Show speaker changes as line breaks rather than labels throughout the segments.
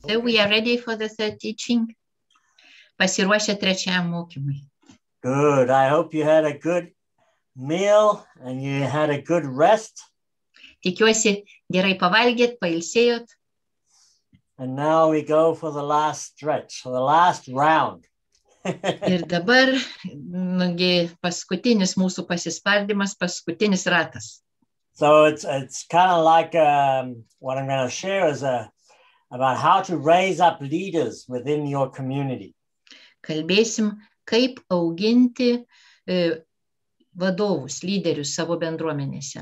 So we are ready for the third teaching. Pasiruošę trečiajam mokymui.
Good. I hope you had a good meal and you had a good rest.
Tikiuosi, gerai pavalgėt, pailsėjot.
And now we go for the last stretch, for the last round.
Ir dabar, paskutinis mūsų pasispardymas, paskutinis ratas.
So it's kind of like what I'm going to share is about how to raise up leaders within your community.
Kalbėsim, kaip auginti vadovus, lyderius savo bendruomenėse.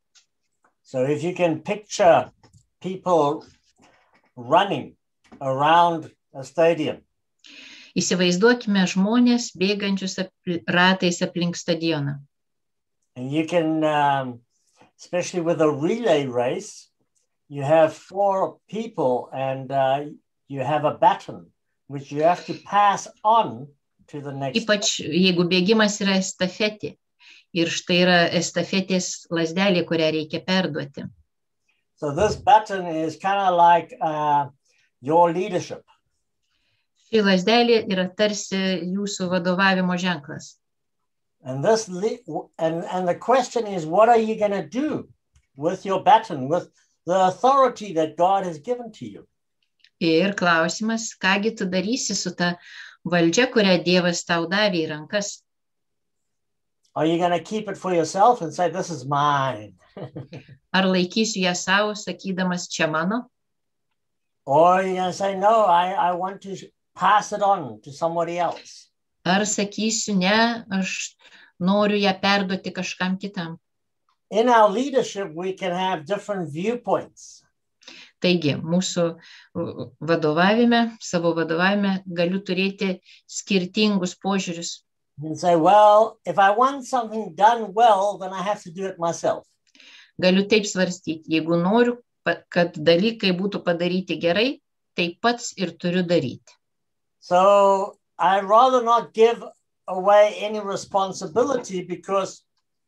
So if you can picture people running around a stadium.
Įsivaizduokime žmonės bėgančius ratais aplink stadioną.
And you can, especially with a relay race, you have 4 people and you have a baton which you have to pass on to the next.
Ypač jeigu bėgimas yra estafetė ir štai yra estafetės lazdelė, kurią reikia perduoti.
So this baton is kind of like your leadership.
Ši lazdelė yra tarsi jūsų vadovavimo ženklas.
And the question is, what are you going to do with your baton, with the authority that God has given to you?
Ir klausimas, kągi tu darysi su ta valdžia, kurią Dievas tau davė į rankas?
Are you going to keep it for yourself and say, this is mine?
Ar laikysiu ją savo, sakydamas, čia mano?
Or are you going to say, no, I want to pass it on to somebody else?
Ar sakysiu, ne, aš noriu ją perduoti kažkam kitam?
In our leadership, we can have different viewpoints.
Taigi, mūsų vadovavime, savo vadovavime galiu turėti skirtingus požiūrius.
And say, well, if I want something done well, then I have to do it myself.
Galiu taip svarstyti, jeigu noriu, kad dalykai būtų padaryti gerai, tai pats ir turiu daryti.
So I'd rather not give away any responsibility because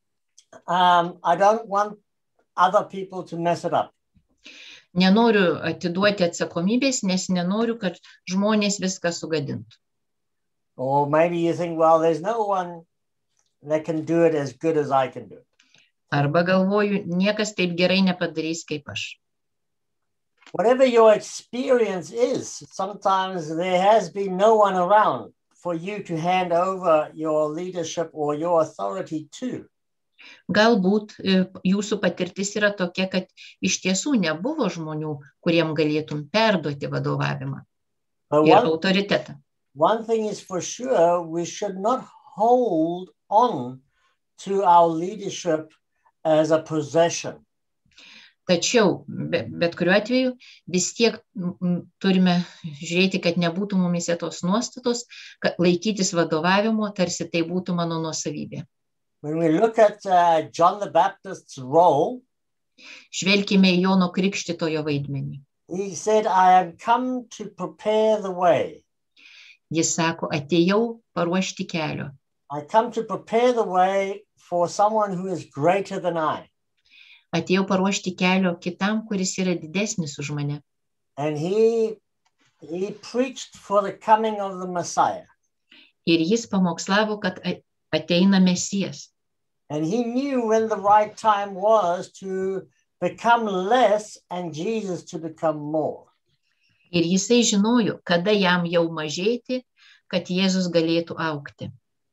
I don't want other people to mess it up.
Nenoriu atiduoti atsakomybės, nes nenoriu, kad žmonės viską sugadintų.
Or maybe you think, well, there's no one that can do it as good as I can do it.
Arba galvoju, niekas taip gerai nepadarys kaip aš.
Whatever your experience is, sometimes there has been no one around for you to hand over your leadership or your authority to.
Galbūt jūsų patirtis yra tokia, kad iš tiesų nebuvo žmonių, kuriem galėtum perduoti vadovavimą ir autoritetą.
One thing is for sure, we should not hold on to our leadership as a possession.
Tačiau, bet kuriuo atveju, vis tiek turime žiūrėti, kad nebūtų mumise tos nuostatos, kad laikytis vadovavimo, tarsi tai būtų mano nuosavybė.
When we look at John the Baptist's role,
žvelkime į Jono Krikštytojo vaidmenį.
He said, I am come to prepare the way.
Jis sako, atėjau paruošti kelio.
I come to prepare the way for someone who is greater than I.
Atėjau paruošti kelio kitam, kuris yra didesnis už mane.
And he preached for the coming of the Messiah.
Ir jis pamokslavo, kad ateina Mesijas.
And he knew when the right time was to become less and Jesus to become more.
Ir jisai žinojo, kada jam jau mažėti, kad Jėzus galėtų augti.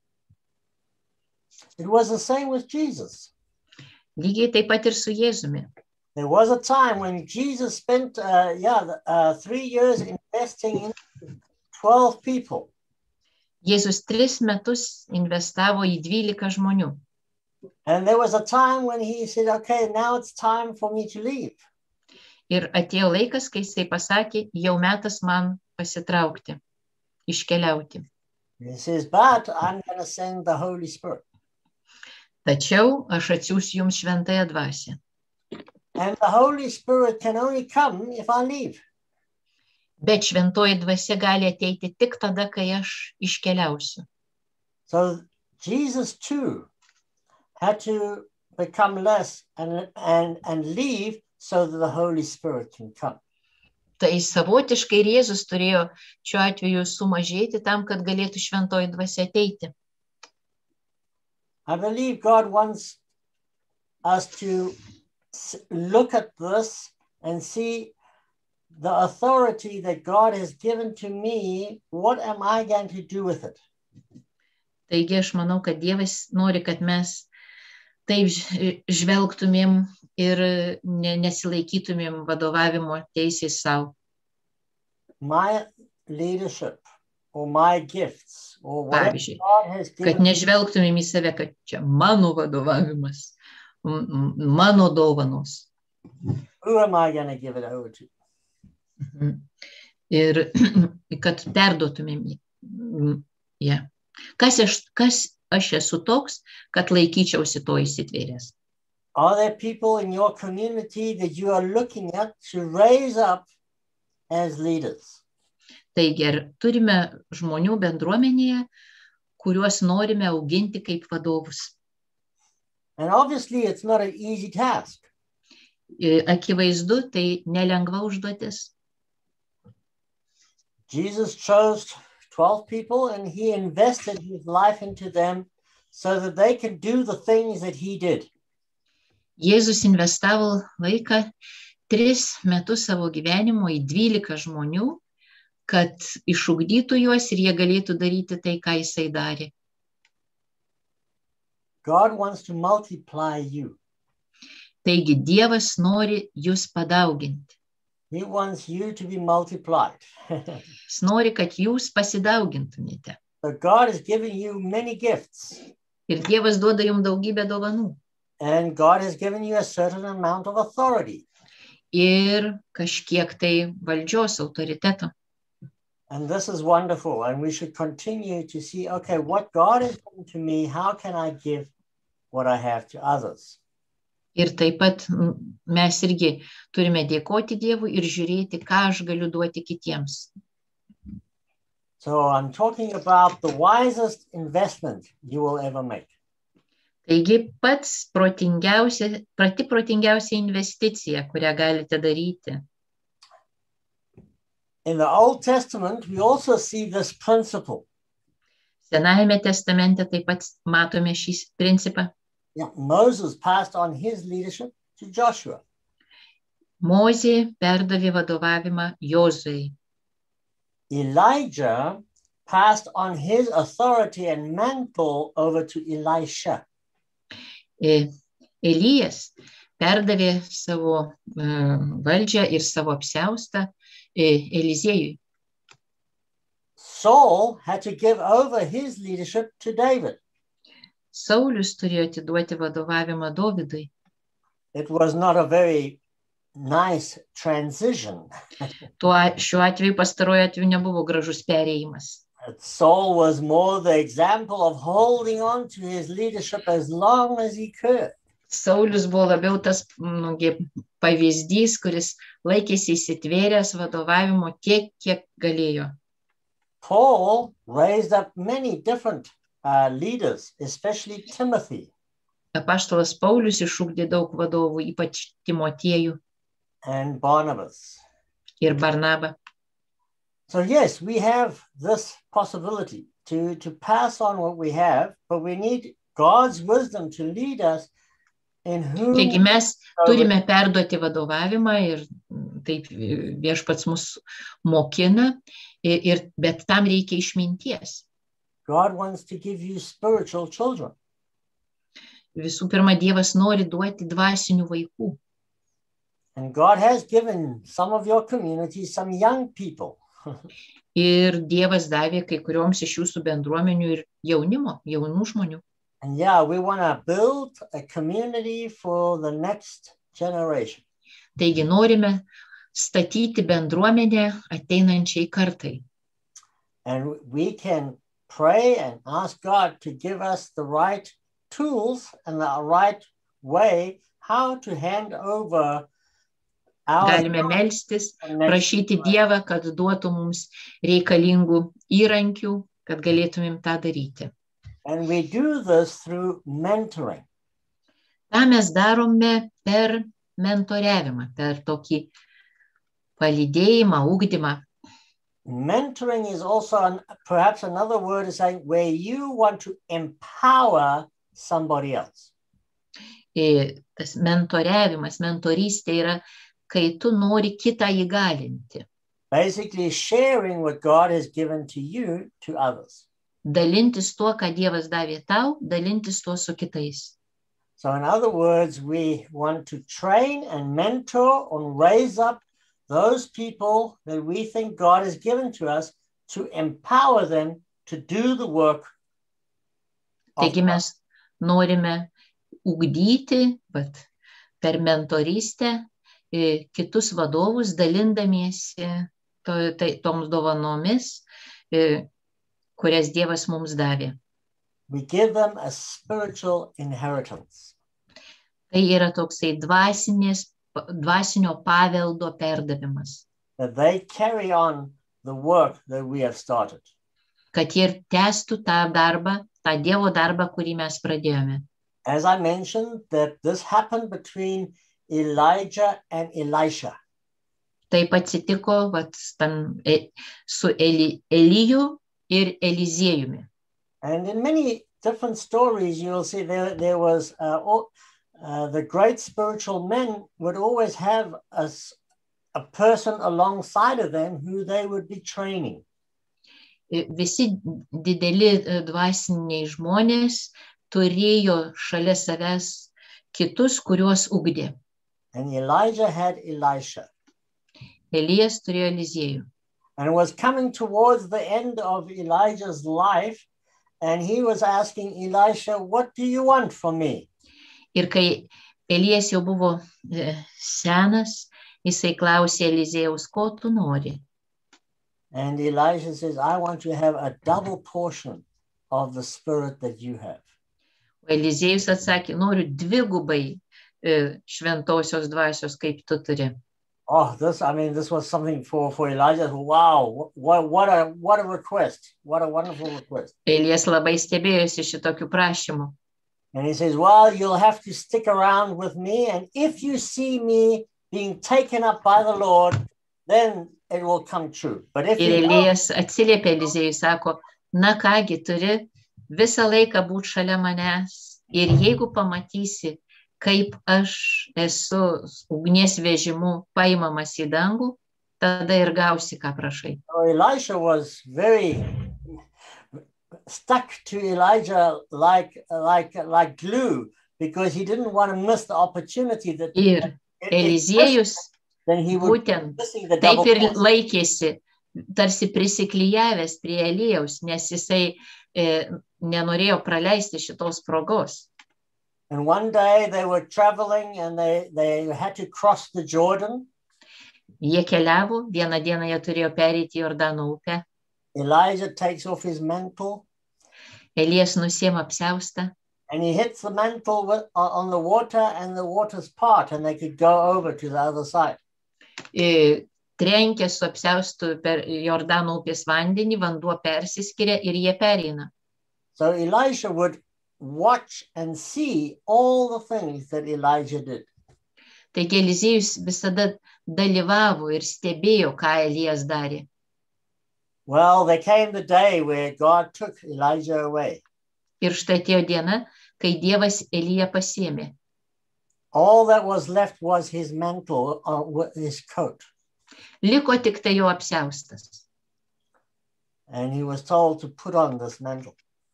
It was the same with Jesus.
Lygiai taip pat ir su Jėzumi.
There was a time when Jesus spent 3 years investing in 12 people.
Jėzus 3 metus investavo į 12 žmonių.
And there was a time when he said, okay, now it's time for me to leave.
Ir atėjo laikas, kai jisai pasakė, jau metas man pasitraukti, iškeliauti.
He says, but I'm going to send the Holy Spirit.
Tačiau aš atsiųsiu jums šventąją dvasią.
And the Holy Spirit can only come if I leave.
Bet šventoji dvasia gali ateiti tik tada, kai aš iškeliausiu.
So Jesus too had to become less and leave so that the Holy Spirit can come.
Tai savotiškai ir Jėzus turėjo šiuo atveju sumažėti tam, kad galėtų šventoji dvasia ateiti.
I believe God wants us to look at this and see the authority that God has given to me. What am I going to do with it?
Taigi aš manau, kad Dievas nori, kad mes taip žvelgtumėm ir nesilaikytumėm vadovavimo teisės savo.
My leadership or my gifts or whatever
Pavyzdžiui,
God has
kad
given me.
nežvelgtumėm į save, kad čia mano vadovavimas, mano dovanos.
Who am I going to give it over to?
Ir kad perduotumėm jį. Yeah. Kas aš esu toks, kad laikyčiausi to įsitvėręs?
Are there people in your community that you are looking at to raise up as leaders?
Taigi, ar turime žmonių bendruomenėje, kuriuos norime auginti kaip vadovus?
And obviously it's not an easy task.
Akivaizdu, tai nelengva užduotis.
Jesus chose 12 people and he invested his life into them so that they can do the things that he did.
Jėzus investavo laiką 3 metus savo gyvenimo į 12 žmonių, kad išugdytų juos ir jie galėtų daryti tai, ką jisai darė.
God wants to multiply you.
Taigi Dievas nori jūs padauginti.
He wants you to be multiplied.
Jis nori, kad jūs pasidaugintumėte.
So God has given you many gifts.
Ir Dievas duoda jums daugybę dovanų.
And God has given you a certain amount of authority.
Ir kažkiek tai valdžios autoriteto.
And this is wonderful. And we should continue to see, okay, what God has given to me, how can I give what I have to others?
Ir taip pat mes irgi turime dėkoti Dievui ir žiūrėti, ką aš galiu duoti kitiems.
So I'm talking about the wisest investment you will ever make.
Taigi pati protingiausia investicija, kurią galite daryti.
In the Old Testament, we also see this principle.
Senajame testamente taip pat matome šį principą.
Yeah, Moses passed on his leadership to Joshua.
Mozė perdavė vadovavimą Jozuei.
Elijah passed on his authority and mantle over to Elisha.
Elijas perdavė savo valdžią ir savo apsiaustą Eliziejui.
Saul had to give over his leadership to David.
Saulius turėjo atiduoti vadovavimą Dovydui.
It was not a very nice transition.
Šiuo atveju pastaruoju atveju nebuvo gražus perėjimas.
Saul was more the example of holding on to his leadership as long as he could.
Saulius buvo labiau tas pavyzdys, kuris laikėsi įsitvėręs vadovavimo tiek, kiek galėjo.
Paul raised up many different leaders, especially Timothy.
Apaštalas Paulius išugdė daug vadovų, ypač Timotiejų
and Barnabas.
Ir Barnabą.
So yes, we have this possibility to pass on what we have, but we need God's wisdom to lead us in whom.
Taigi mes turime perduoti vadovavimą ir taip Viešpats mus mokina, bet tam reikia išminties.
God wants to give you spiritual children.
Visų pirma, Dievas nori duoti dvasinių vaikų.
And God has given some of your communities some young people.
Ir Dievas davė kai kurioms iš jūsų bendruomenių ir jaunų žmonių.
And yeah, we want to build a community for the next generation.
Taigi norime statyti bendruomenę ateinančiai kartai.
And we can pray and ask God to give us the right tools and the right way how to hand over our.
Galime melstis, prašyti Dievą, kad duotų mums reikalingų įrankių, kad galėtumėm tą daryti.
And we do this through mentoring.
tą mes darome per mentoriavimą, per tokį palydėjimą, ugdymą.
Mentoring is also perhaps another word is saying where you want to empower somebody else.
Tas mentoriavimas, mentorystė yra, kai tu nori kitą įgalinti.
Basically sharing what God has given to you to others.
Dalintis tuo, ką Dievas davė tau, dalintis tuo su kitais.
So in other words, we want to train and mentor and raise up those people that we think God has given to us to empower them to do the work.
Taigi mes norime ugdyti, per mentorystę kitus vadovus, dalindamiesi toms dovanomis, kurias Dievas mums davė.
We give them a spiritual inheritance.
Tai yra toksai dvasinio paveldo perdavimas.
That they carry on the work that we have started.
Kad jie tęstų tą darbą, tą Dievo darbą, kurį mes pradėjome.
As I mentioned, that this happened between Elijah and Elisha.
Taip atsitiko su Eliju ir Eliziejumi.
And in many different stories, you will see there was the great spiritual men would always have a person alongside of them who they would be training.
Visi dideli dvasiniai žmonės turėjo šalia savęs kitus, kuriuos ugdė.
And Elijah had Elisha.
Elijas turėjo Eliziejų.
And it was coming towards the end of Elijah's life, and he was asking Elisha, "What do you want from me?"
Ir kai Elijas jau buvo senas, jisai klausė Eliziejaus, ko tu nori?
And Elisha says, "I want to have a double portion of the spirit that you have."
Eliziejus atsakė, noriu dvigubai šventosios dvasios, kaip tu turi.
Oh, this was something for Elijah. Wow, what a request. What a wonderful request.
Elijas labai stebėjosi šitokių prašymų.
And he says, "Well, you'll have to stick around with me, and if you see me being taken up by the Lord, then it will come true." But if
ir Elijas atsiliepė Eliziejui, sako, na kągi, turi visą laiką būti šalia manęs, ir jeigu pamatysi, kaip aš esu ugnies vežimu paimamas į dangų, tada ir gausi, ką prašai.
So Elisha was very stuck to Elijah like glue, because he didn't want to miss the opportunity that.
Ir Eliziejus būtent taip ir laikėsi, tarsi prisiklijavęs prie Elijaus, nes jisai nenorėjo praleisti šitos progos.
And one day they were traveling and they had to cross the Jordan.
Jie keliavo, vieną dieną jie turėjo pereiti Jordano upę.
Elijah takes off his mantle.
Elijas nusiema apsiaustą.
And he hits the mantle on the water, and the waters part, and they could go over to the other side.
Trenkė su apsiaustu per Jordano upės vandenį, vanduo persiskiria ir jie pereina.
So Elisha would watch and see all the things that Elijah did.
Taigi Eliziejus visada dalyvavo ir stebėjo, ką Elijas darė.
Well, there came the day where God took Elijah away.
Ir štai atėjo diena, kai Dievas Eliją pasiėmė.
All that was left was his mantle, his coat.
Liko tik tai jo apsiaustas.
And he was told to put on this mantle.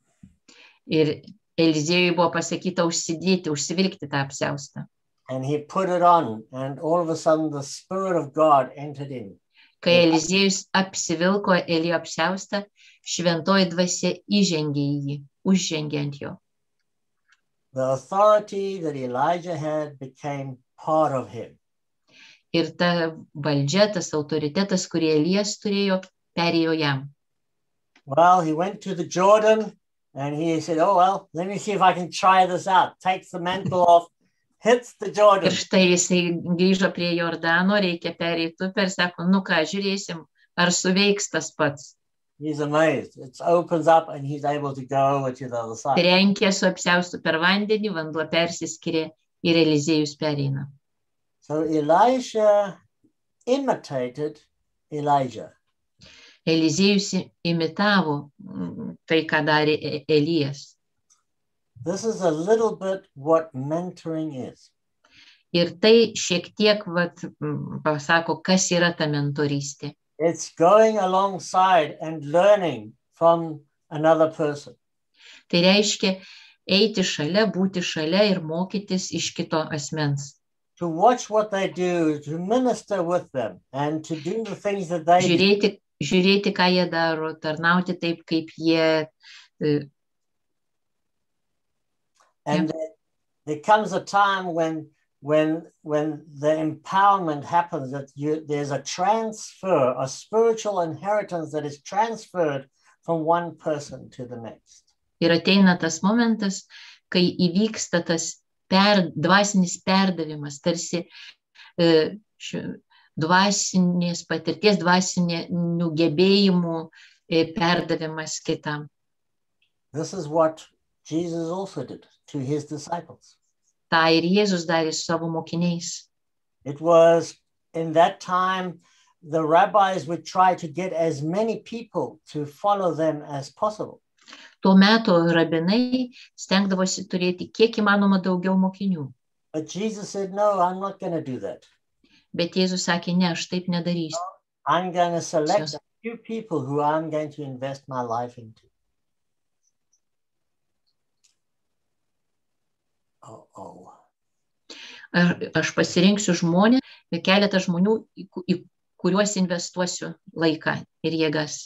Ir Eliziejui buvo pasakyta užsivilkti tą apsiaustą.
And he put it on, and all of a sudden the Spirit of God entered in.
Kai Eliziejus apsivilko Elijo apsiaustą, šventoji dvasia įžengė į jį, užžengė ant jo.
The authority that Elijah had became part of him.
Ir ta valdžia, tas autoritetas, kurį Elijas turėjo, perėjo jam.
Well, he went to the Jordan and he said, "Oh, well, let me see if I can try this out." Takes the mantle off, hits the Jordan.
Ir štai jisai grįžo prie Jordano, reikia pereiti upę ir sako, nu ką, žiūrėsim, ar suveiks tas pats.
He's amazed. It opens up and he's able to go over to the other side.
Trenkė su apsiaustu per vandenį, vanduo persiskiria ir Eliziejus pereina.
So Elisha imitated Elijah.
Eliziejus imitavo tai, ką darė Elijas.
This is a little bit what mentoring is.
Ir tai šiek tiek pasako, kas yra ta mentorystė.
It's going alongside and learning from another person.
Tai reiškia eiti šalia, būti šalia ir mokytis iš kito asmens.
To watch what they do, to minister with them, and to do the things that they do.
Žiūrėti, ką jie daro, tarnauti taip, kaip jie.
And there comes a time when the empowerment happens, that there's a transfer, a spiritual inheritance that is transferred from one person to the next.
Ir ateina tas momentas, kai įvyksta tas dvasinis perdavimas, tarsi dvasinės patirties, dvasinių gebėjimų perdavimas kitam.
This is what Jesus also did to his disciples.
Ta ir Jėzus darė su savo mokiniais.
It was in that time the rabbis would try to get as many people to follow them as possible.
Tuo metu rabinai stengdavosi turėti kiek įmanoma daugiau mokinių.
But Jesus said, no, I'm not going to do that.
Bet Jėzus sakė, ne, aš taip nedarysiu.
I'm going to select a few people who I'm going to invest my life into.
Aš pasirinksiu žmonės, keletą žmonių, į kuriuos investuosiu laiką ir jėgas.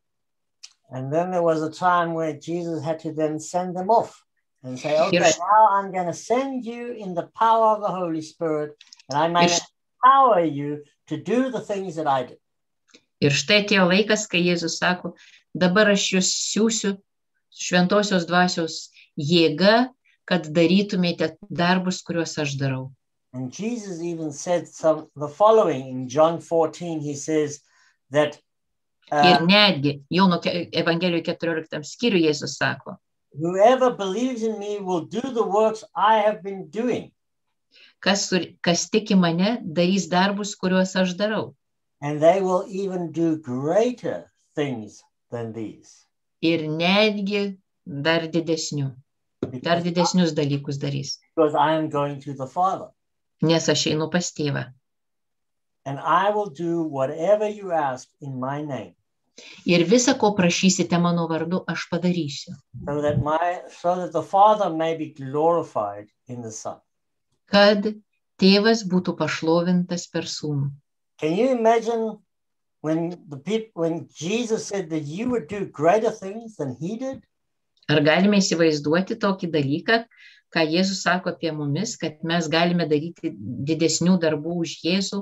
And then there was a time where Jesus had to then send them off and say, okay, now I'm going to send you in the power of the Holy Spirit, and I may empower you to do the things that I did.
Ir štai atėjo laikas, kai Jėzus sako, dabar aš jūs siųsiu šventosios dvasios jėga, kad darytumėte darbus, kuriuos aš darau.
And Jesus even said the following in John 14, he says that
ir netgi Jono Evangelijoje 14 skyriuje Jėzus sako,
whoever believes in me will do the works I have been doing.
Kas tiki mane, darys darbus, kuriuos aš darau.
And they will even do greater things than these.
Ir netgi dar didesnius dalykus darys.
Because I am going to the Father.
Nes aš einu pas tėvą.
And I will do whatever you ask in my name.
Ir visa, ko prašysite mano vardu, aš padarysiu.
So that the Father may be glorified in the Son.
Kad tėvas būtų pašlovintas per sūnų.
Can you imagine when Jesus said that you would do greater things than he did?
Ar galime įsivaizduoti tokį dalyką, ką Jėzus sako apie mumis, kad mes galime daryti didesnių darbų už Jėzų?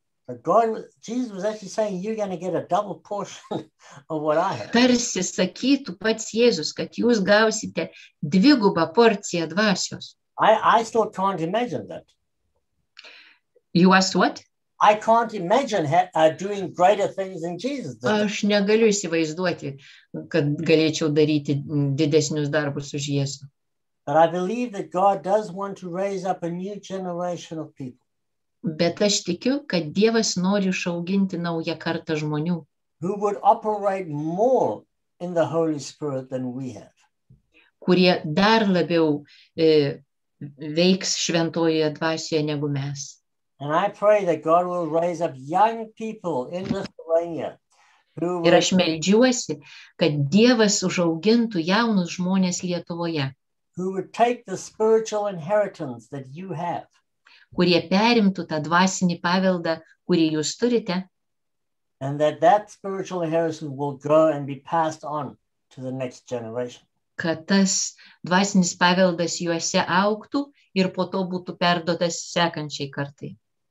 Jesus was actually saying, you're going to get a double portion of what I have.
Tarsi sakytų pats Jėzus, kad jūs gausite dvigubą porciją dvasios.
I still can't imagine that.
You asked what?
I can't imagine doing greater things than Jesus did.
Aš negaliu įsivaizduoti, kad galėčiau daryti didesnius darbus už Jėzų.
But I believe that God does want to raise up a new generation of people.
Bet aš tikiu, kad Dievas nori išauginti naują kartą žmonių.
Who would operate more in the Holy Spirit than we have.
Kurie dar labiau veiks šventojoje dvasioje negu mes.
And I pray that God will raise up young people in Lithuania.
Ir aš meldžiuosi, kad Dievas užaugintų jaunus žmonės Lietuvoje.
Who would take the spiritual inheritance that you have.
Kurie perimtų tą dvasinį paveldą, kurį jūs turite.
And that spiritual inheritance will go and be passed on to the next generation.
Kad tas dvasinis paveldas juose augtų ir po to būtų perduotas sekančiai kartai.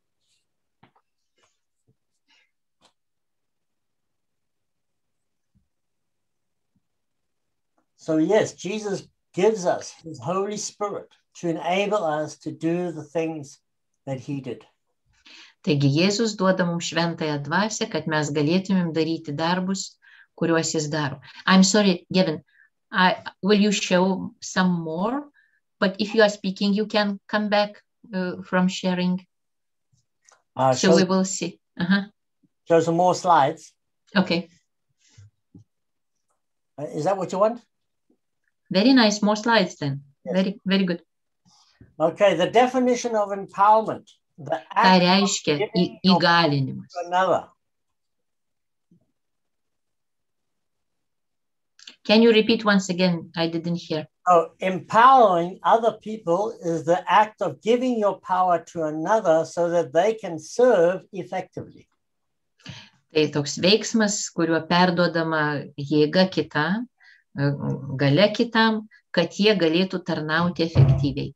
So yes, Jesus gives us his Holy Spirit to enable us to do the things that he did.
Taigi Jėzus duoda mums šventąją dvasią, kad mes galėtumėm daryti darbus, kuriuos jis daro. I'm sorry, Gavin, will you show some more? But if you are speaking, you can come back from sharing. So we will see. Aha.
Show some more slides.
Okay.
Is that what you want?
Very nice. More slides then.
Yes.
Very, very good.
Okay, the definition of empowerment. The
Ką
act of
reiškia
giving your
įgalinimas?
to another.
Can you repeat once again? I didn't hear.
So empowering other people is the act of giving your power to another so that they can serve effectively.
Tai toks veiksmas, kuriuo perduodama jėga kitam, galia kitam, kad jie galėtų tarnauti efektyviai.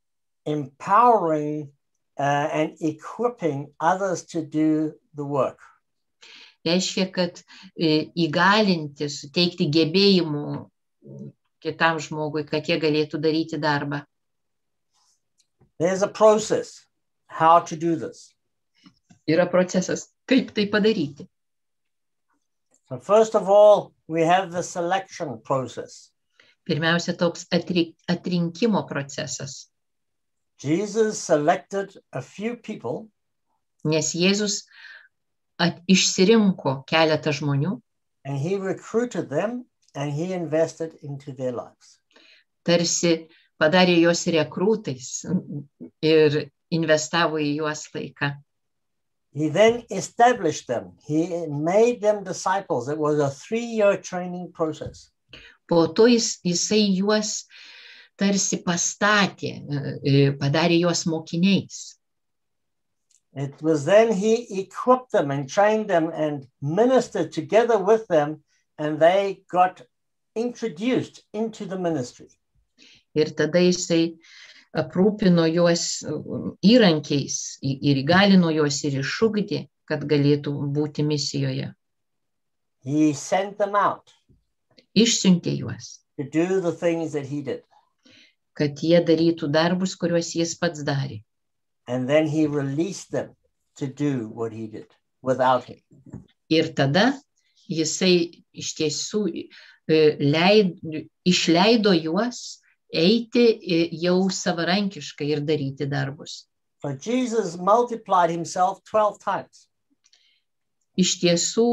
Empowering and equipping others to do the work.
Reiškia, kad įgalinti, suteikti gebėjimų kitam žmogui, kad jie galėtų daryti darbą.
There's a process how to do this.
Yra procesas, kaip tai padaryti.
So first of all, we have the selection process.
Pirmiausia, toks atrinkimo procesas.
Jesus selected a few people.
Nes Jėzus išsirinko keletą žmonių.
And he recruited them and he invested into their lives.
Tarsi padarė juos rekrūtais ir investavo į juos laiką.
He then established them. He made them disciples. It was a 3-year training process.
Po to jisai juos tarsi pastatė, padarė juos mokiniais.
It was then he equipped them and trained them and ministered together with them, and they got introduced into the ministry.
Ir tada jisai aprūpino juos įrankiais ir įgalino juos ir išugdė, kad galėtų būti misijoje.
He sent them out.
Išsiuntė juos.
To do the things that he did.
Kad jie darytų darbus, kuriuos jis pats darė.
And then he released them to do what he did without him.
Ir tada jisai iš tiesų išleido juos eiti jau savarankiškai ir daryti darbus.
So Jesus multiplied himself 12 times.
Iš tiesų,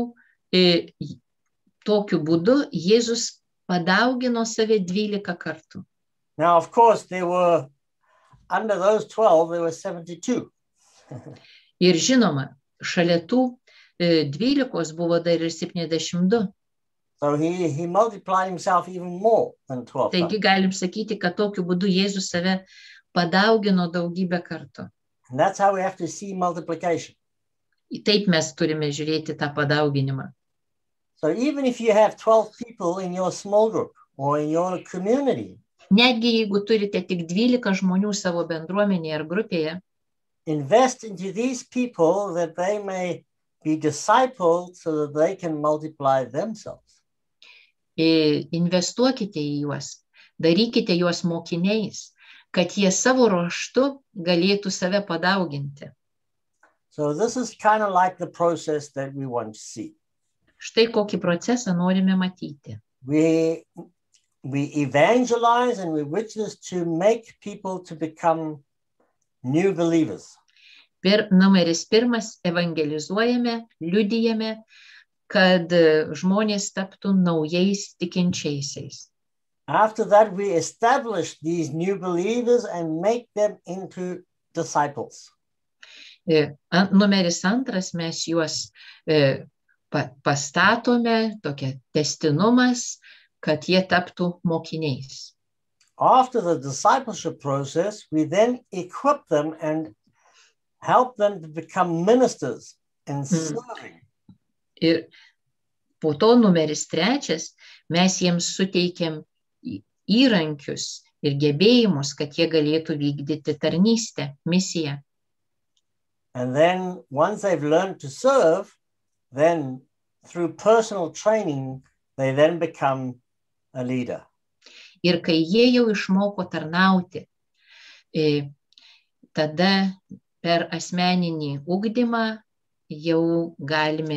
tokiu būdu Jėzus padaugino save 12 kartų.
Now, of course, there were, under those 12, there were 72.
Ir žinoma, šalia tų 12 buvo dar ir 72.
So he multiplied himself even more than 12 times.
Taigi galim sakyti, kad tokiu būdu Jėzus save padaugino daugybę kartų.
And that's how we have to see multiplication.
Taip mes turime žiūrėti tą padauginimą.
So even if you have 12 people in your small group or in your community,
netgi jeigu turite tik 12 žmonių savo bendruomenėje ar grupėje,
invest into these people that they may be discipled so that they can multiply themselves.
Investuokite į juos, darykite juos mokiniais, kad jie savo ruožtu galėtų save padauginti.
So this is kind of like the process that we want to see.
Štai kokį procesą norime matyti.
We evangelize and we witness to make people to become new believers.
Numeris 1 evangelizuojame, liudijame, kad žmonės taptų naujais tikinčiaisiais.
After that, we establish these new believers and make them into disciples.
Numeris 2 mes juos pastatome, tokia tęstinumas, kad jie taptų mokiniais.
After the discipleship process, we then equip them and help them to become ministers and serving.
Ir po to numeris 3 mes jiems suteikiam įrankius ir gebėjimus, kad jie galėtų vykdyti tarnystę, misiją.
And then once they've learned to serve, then through personal training, they then become a leader.
Ir kai jie jau išmoko tarnauti, tada per asmeninį ugdymą jau galime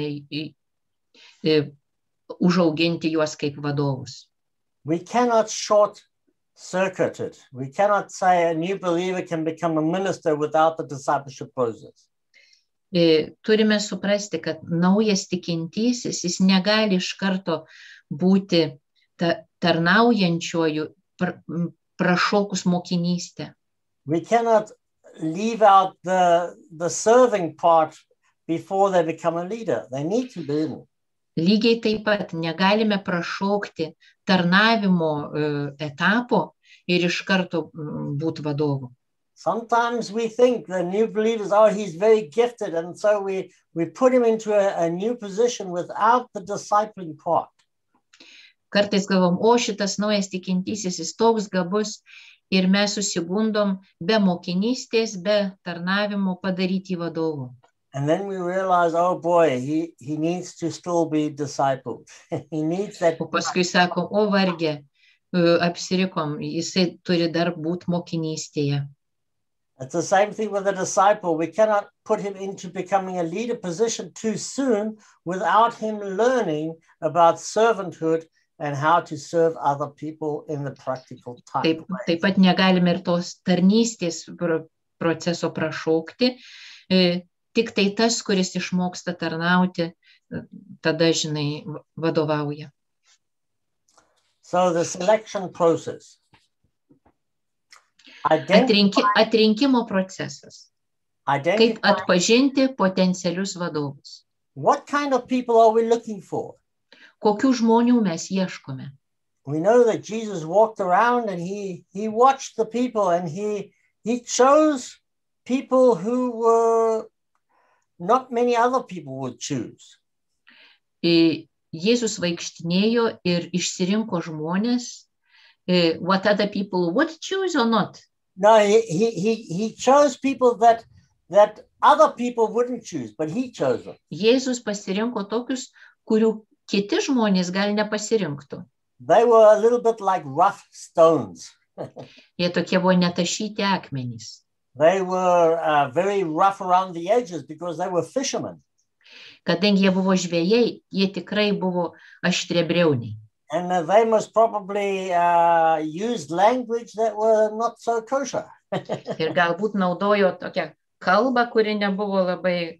užauginti juos kaip vadovus.
We cannot short circuit it. We cannot say a new believer can become a minister without the discipleship process.
turime suprasti, kad naujas tikintysis, jis negali iš karto būti tarnaujančiuoju prašokus mokinystę.
We cannot leave out the serving part before they become a leader. They need to learn.
Lygiai taip pat negalime prašokti tarnavimo etapo ir iš karto būti vadovu.
Sometimes we think the new believers, oh, he's very gifted, and so we put him into a new position without the discipling part.
Kartais galvom, o šitas naujas tikintysis, jis toks gabus, ir mes susigundom be mokinystės, be tarnavimo padaryti vadovu.
And then we realize, oh boy, he needs to still be discipled. He needs that.
O paskui sakom, o varge, apsirikom, jisai turi dar būti mokinystėje.
It's the same thing with a disciple. We cannot put him into becoming a leader position too soon without him learning about servanthood and how to serve other people in the practical type.
Taip pat negalime ir tos tarnystės proceso prašaukti. Tik tai tas, kuris išmoksta tarnauti, tada, žinai, vadovauja.
So the selection process.
Atrinkimo procesas. Kaip atpažinti potencialius vadovus.
What kind of people are we looking for?
Kokių žmonių mes ieškome?
We know that Jesus walked around and he watched the people and he chose people who were not many other people would choose.
Jėzus vaikštinėjo ir išsirinko žmonės, what other people would choose or not?
No, he chose people that other people wouldn't choose, but he chose them.
Jėzus pasirinko tokius, kurių kiti žmonės gal nepasirinktų.
They were a little bit like rough stones.
Jie tokie buvo netašyti akmenys.
They were very rough around the edges because they were fishermen.
Kadangi jie buvo žvejai, jie tikrai buvo aštriabriauniai.
And they most probably used language that were not so kosher.
Ir galbūt naudojo tokią kalbą, kuri nebuvo labai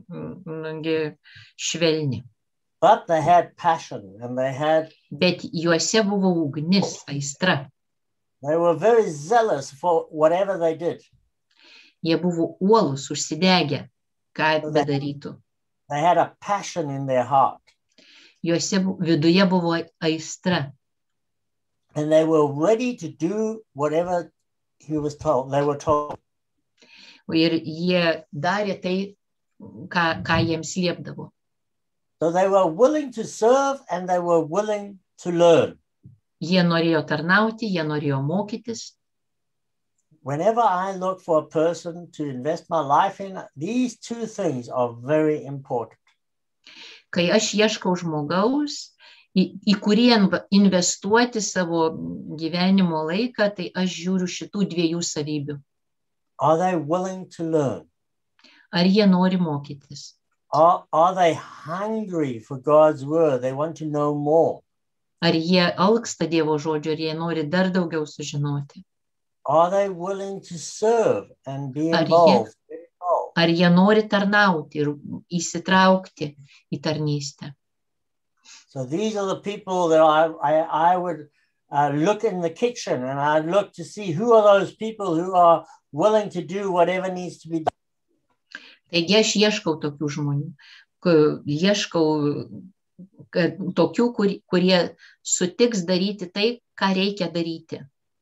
švelni.
But they had passion and they had.
Bet juose buvo ugnis, aistra.
They were very zealous for whatever they did.
Jie buvo uolus, užsidegę, ką bedarytų.
They had a passion in their heart.
Juose viduje buvo aistra.
And they were ready to do whatever he was told. They were told.
Ir jie darė tai, ką jiems liepdavo.
So they were willing to serve and they were willing to learn.
Jie norėjo tarnauti, jie norėjo mokytis.
Whenever I look for a person to invest my life in, these two things are very important.
Kai aš ieškau žmogaus, į kurį investuoti savo gyvenimo laiką, tai aš žiūriu šitų dviejų savybių.
Are they willing to learn?
Ar jie nori mokytis?
Are they hungry for God's word? They want to know more.
Ar jie alksta Dievo žodžio, ar jie nori dar daugiau sužinoti?
Are they willing to serve and be involved?
Ar jie nori tarnauti ir įsitraukti į tarnystę?
So these are the people that I would look in the kitchen and I'd look to see who are those people who are willing to do whatever needs to be done.
Taigi aš ieškau tokių žmonių, ieškau tokių, kurie sutiks daryti tai, ką reikia daryti.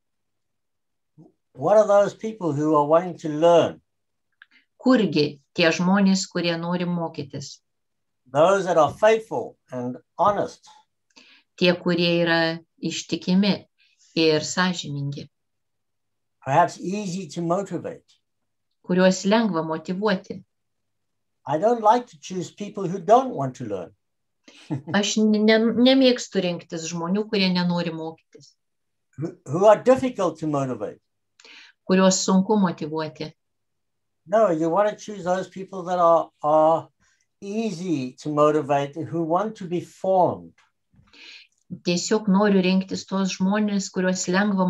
What are those people who are wanting to learn?
Kurgi tie žmonės, kurie nori mokytis?
Those that are faithful and honest.
Tie, kurie yra ištikimi ir sąžiningi.
Perhaps easy to motivate.
Kuriuos lengva motyvuoti.
I don't like to choose people who don't want to learn.
Aš nemėgstu rinktis žmonių, kurie nenori mokytis.
Who are difficult to motivate.
Kuriuos sunku motyvuoti.
No, you want to choose those people that are easy to motivate, who want to be formed.
Tiesiog noriu rinktis tos žmonės, kuriuos lengva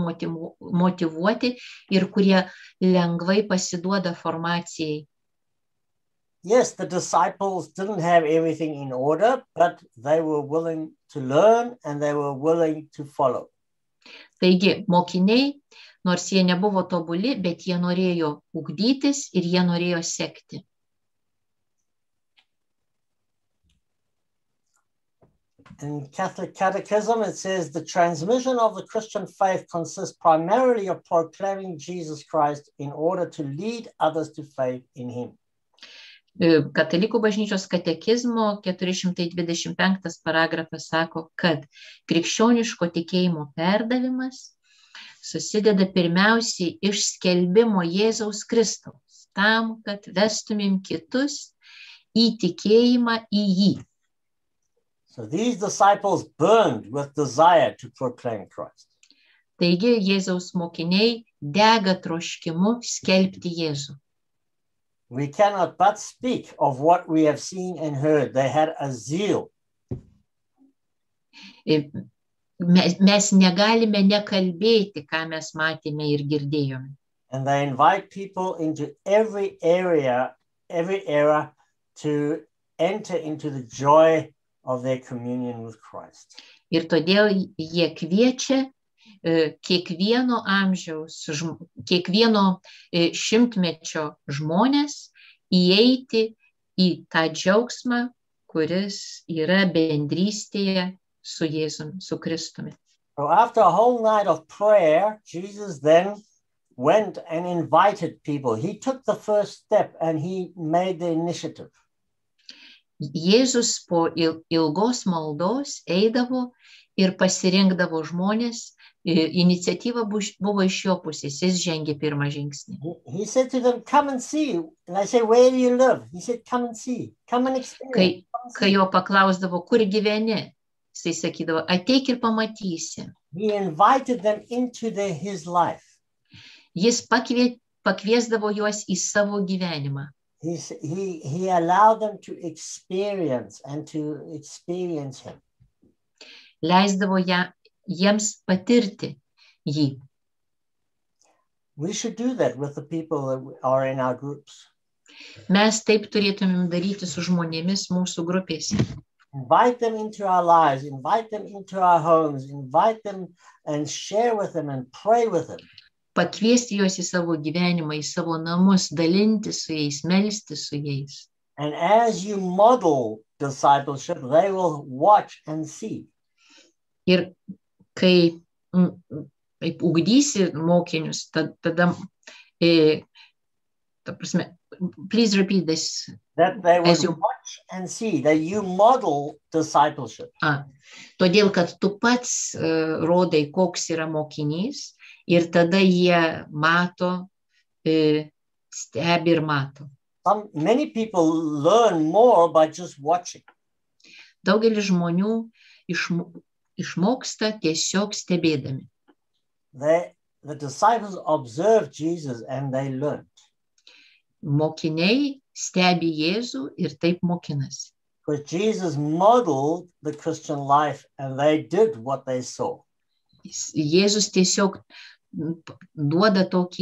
motyvuoti ir kurie lengvai pasiduoda formacijai.
yes, the disciples didn't have everything in order, but they were willing to learn and they were willing to follow.
Taigi, mokiniai, nors jie nebuvo tobuli, bet jie norėjo ugdytis ir jie norėjo sekti.
In Catholic Catechism, it says the transmission of the Christian faith consists primarily of proclaiming Jesus Christ in order to lead others to faith in him.
Katalikų bažnyčios katekizmo 425 paragrafas sako, kad krikščioniško tikėjimo perdavimas susideda pirmiausiai iš skelbimo Jėzaus Kristaus, tam, kad vestumėm kitus į tikėjimą į jį.
So these disciples burned with desire to proclaim Christ.
Taigi Jėzaus mokiniai dega troškimu skelbti Jėzų.
We cannot but speak of what we have seen and heard. They had a zeal.
Mes negalime nekalbėti, ką mes matėme ir girdėjome.
And they invite people into every era to enter into the joy of their communion with Christ.
Ir todėl jie kviečia kiekvieno amžiaus, kiekvieno šimtmečio žmonės įeiti į tą džiaugsmą, kuris yra bendrystėje su Jėzumi, su Kristumi.
So after a whole night of prayer, Jesus then went and invited people. He took the first step and he made the initiative.
Jėzus po ilgos maldos eidavo ir pasirinkdavo žmonės. Iniciatyva buvo iš jo pusės, jis žengė pirmą žingsnį.
He said to them, come and see. And I say, where do you live? He said, come and see. Come and experience.
Kai jo paklausdavo, kur gyveni, jisai sakydavo, ateik ir pamatysi.
He invited them into his life.
Jis pakviesdavo juos į savo gyvenimą.
He allowed them to experience and to experience him.
Leisdavo jiems patirti jį.
We should do that with the people that are in our groups.
Mes taip turėtumėm daryti su žmonėmis mūsų grupėse.
Invite them into our lives, invite them into our homes, invite them and share with them and pray with them.
Pakviesti juos į savo gyvenimą, į savo namus, dalinti su jais, melsti su jais.
And as you model discipleship, they will watch and see.
Ir kai ugdysi mokinius, tada, please repeat this.
That they will watch and see, that you model discipleship.
Todėl, kad tu pats rodai, koks yra mokinys, ir tada jie mato, stebi ir mato.
Many people learn more by just watching.
Daugelis žmonių išmoksta tiesiog stebėdami.
The disciples observed Jesus and they learned.
Mokiniai stebi Jėzų ir taip mokinasi.
Because Jesus modeled the Christian life and they did what they saw.
Jėzus tiesiog duoda tokį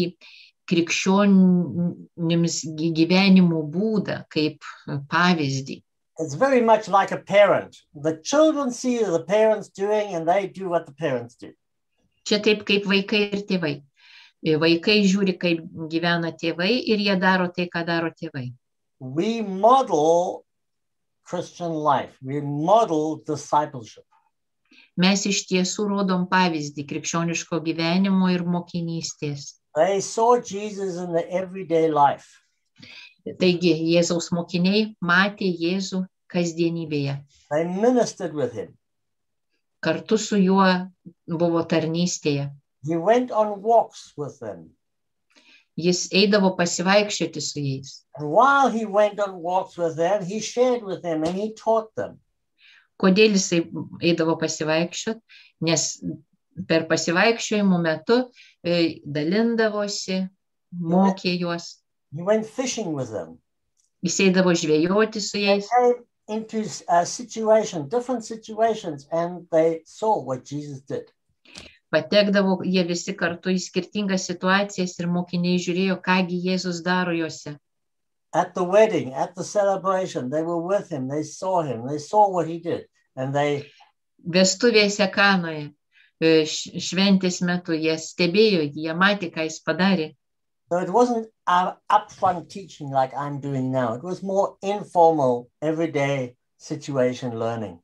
krikščionims gyvenimo būdą kaip pavyzdį.
It's very much like a parent. The children see the parents doing and they do what the parents do.
Čia taip kaip vaikai ir tėvai. Vaikai žiūri, kaip gyvena tėvai ir jie daro tai, ką daro tėvai.
We model Christian life. We model discipleship.
Mes iš tiesų rodom pavyzdį krikščioniško gyvenimo ir mokinystės.
They saw Jesus in the everyday life.
Taigi, Jėzaus mokiniai matė Jėzų kasdienybėje.
They ministered with him.
Kartu su juo buvo tarnystėje.
He went on walks with them.
Jis eidavo pasivaikščioti su jais.
And while he went on walks with them, he shared with them and he taught them.
Kodėl jisai eidavo pasivaikščioti? Nes per pasivaikščiojimų metu dalindavosi, mokė juos.
He went fishing with them.
Jis eidavo žvejoti su jais.
They came into different situations, and they saw what Jesus did.
Patekdavo jie visi kartu į skirtingas situacijas ir mokiniai žiūrėjo, kągi Jėzus daro juose.
at the wedding, at the celebration, they were with him, they saw what he did, and they...
Vestuvėse Kanoje, šventės metu, jie stebėjo, jie matė, ką jis padarė.
So it wasn't upfront teaching like I'm doing now. It was more informal, everyday situation learning.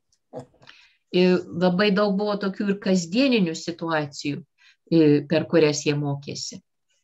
Ir labai daug buvo tokių ir kasdieninių situacijų, per kurias jie mokėsi.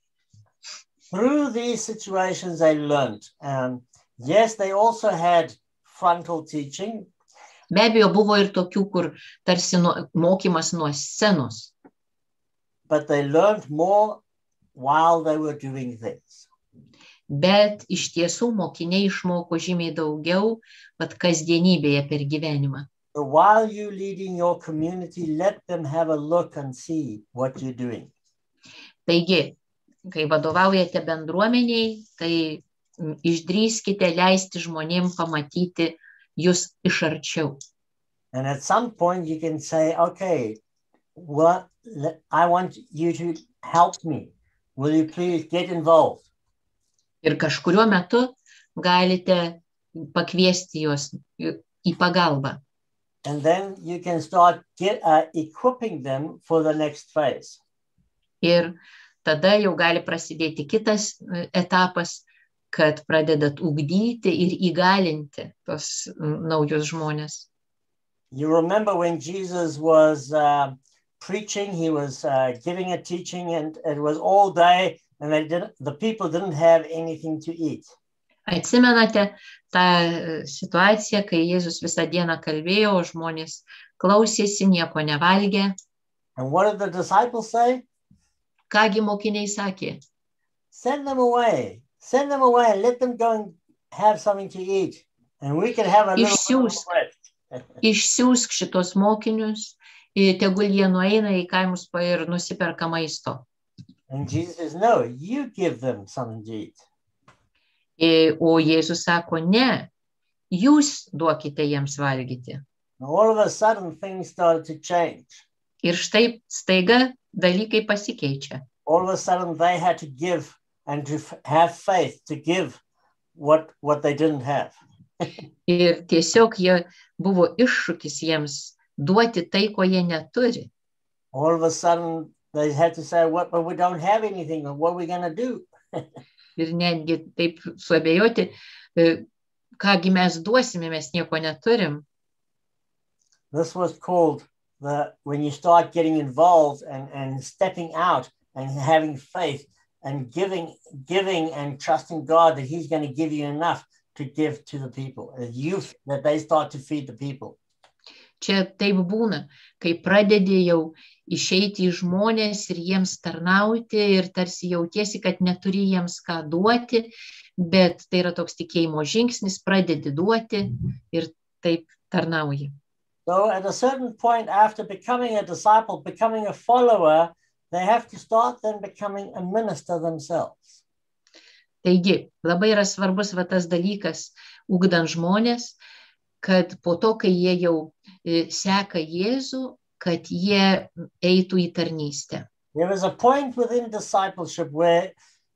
Through these situations they learned. Yes, they also had frontal teaching.
Be abejo, buvo ir tokių, kur tarsi mokymas nuo scenos.
But they learned more while they were doing things.
Bet iš tiesų mokiniai išmoko žymiai daugiau, vat kasdienybėje per gyvenimą.
So while you leading your community, let them have a look and see what you're doing.
Taigi, kai vadovaujate bendruomeniai, tai išdrįskite leisti žmonėm pamatyti jūs iš arčiau.
And at some point you can say, okay, well, I want you to help me. Will you please get involved?
Ir kažkuriuo metu galite pakviesti juos į pagalbą.
And then you can start equipping them for the next phase.
Ir tada jau gali prasidėti kitas etapas, kad pradedat ugdyti ir įgalinti tos naujus žmonės.
You remember when Jesus was preaching, he was giving a teaching, and it was all day, and the people didn't have anything to eat.
Atsimenate tą situaciją, kai Jėzus visą dieną kalbėjo, o žmonės klausėsi, nieko nevalgė.
And what did the disciples say?
Kągi mokiniai sakė?
Send them away, let them go and have something to eat, and we can have a little rest.
Išsiųsk šitos mokinius, tegul jie nueina į kaimus ir nusiperka maisto.
And Jesus says, no, you give them something to eat.
O Jėzus sako, ne, jūs duokite jiems valgyti.
All of a sudden things started to change.
Ir štai staiga dalykai pasikeičia.
All of a sudden they had to give and to have faith to give what they didn't have.
Ir tiesiog jie buvo iššūkis jiems duoti tai, ko jie neturi.
All of a sudden they had to say, but we don't have anything, what are we going to do?
Ir netgi taip suabejoti, kągi mes duosime, mes nieko neturim.
This was called when you start getting involved and stepping out and having faith and giving and trusting God that he's going to give you enough to give to the people, that they start to feed the people.
Čia taip būna, kai pradedi jau išeiti į žmonės ir jiems tarnauti ir tarsi jautiesi, kad neturi jiems ką duoti, bet tai yra toks tikėjimo žingsnis, pradedi duoti ir taip tarnauji.
So at a certain point after becoming a disciple, becoming a follower, they have to start then becoming a minister themselves.
Taigi, labai yra svarbus tas dalykas, ugdant žmonės, kad po to, kai jie jau seka Jėzų, kad jie eitų į tarnystę.
There is a point within discipleship where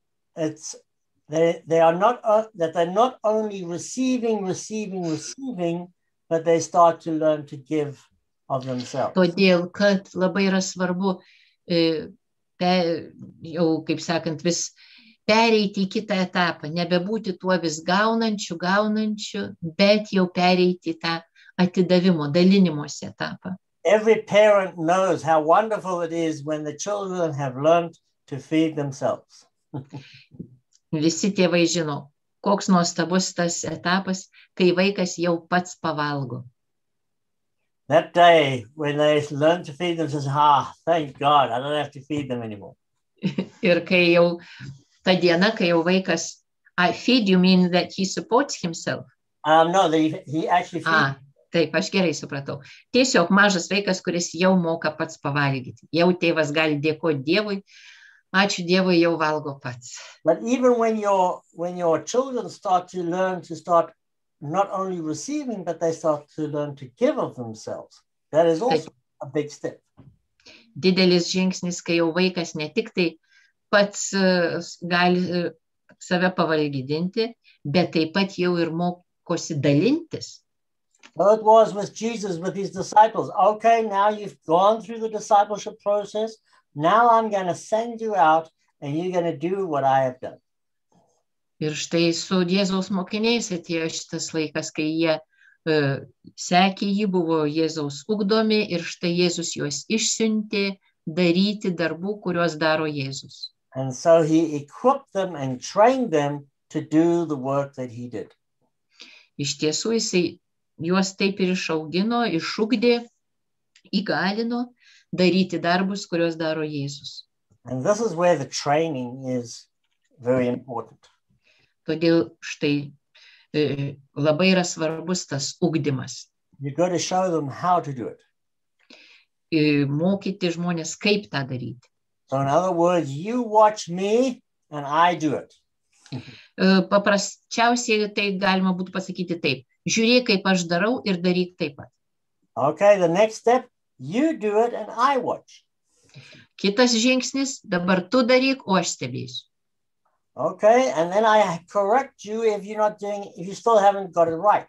they are not only receiving, but they start to learn to give of themselves.
Todėl, kad labai yra svarbu jau, kaip sakant, vis pereiti į kitą etapą, nebebūti tuo vis gaunančiu, bet jau pereiti į tą atidavimo, dalinimosi etapą.
Every parent knows how wonderful it is when the children have learned to feed themselves.
Visi tėvai žino, koks nuostabus tas etapas, kai vaikas jau pats pavalgo.
That day when they learn to feed themselves, thank God, I don't have to feed them anymore.
Ir kai jau ta diena, kai jau vaikas, I feed, you mean that he supports himself?
No, he actually feeds.
Taip, aš gerai supratau. Tiesiog mažas vaikas, kuris jau moka pats pavalgyti. Jau tėvas gali dėkoti Dievui. Ačiū Dievui, jau valgo pats.
But even when your children start to learn to start not only receiving, but they start to learn to give of themselves, that is also a big step.
Didelis žingsnis, kai jau vaikas ne tik tai pats gali save pavalgydinti, bet taip pat jau ir mokosi dalintis.
So it was with Jesus, with his disciples. Okay, now you've gone through the discipleship process. Now I'm going to send you out and you're going to do what I have done.
Ir štai su Jėzaus mokiniais atėjo šitas laikas, kai jie sekė jį, buvo Jėzaus ugdomi ir štai Jėzus juos išsiuntė daryti darbų, kuriuos daro Jėzus.
And so he equipped them and trained them to do the work that he did.
Iš tiesų jisai juos taip ir išaugino, išugdė, įgalino daryti darbus, kuriuos daro Jėzus.
And this is where the training is very important.
Todėl štai labai yra svarbus tas ugdymas.
You've got to show them how to do it.
Mokyti žmonės, kaip tą daryti.
So in other words, you watch me and I do it.
Paprasčiausiai tai galima būtų pasakyti taip. Žiūrėk, kaip aš darau ir daryk taip pat.
Okay, the next step, you do it and I watch.
Kitas žingsnis, dabar tu daryk, o aš stebėsiu.
Okay, and then I correct you if you're not doing, if you still haven't got it right.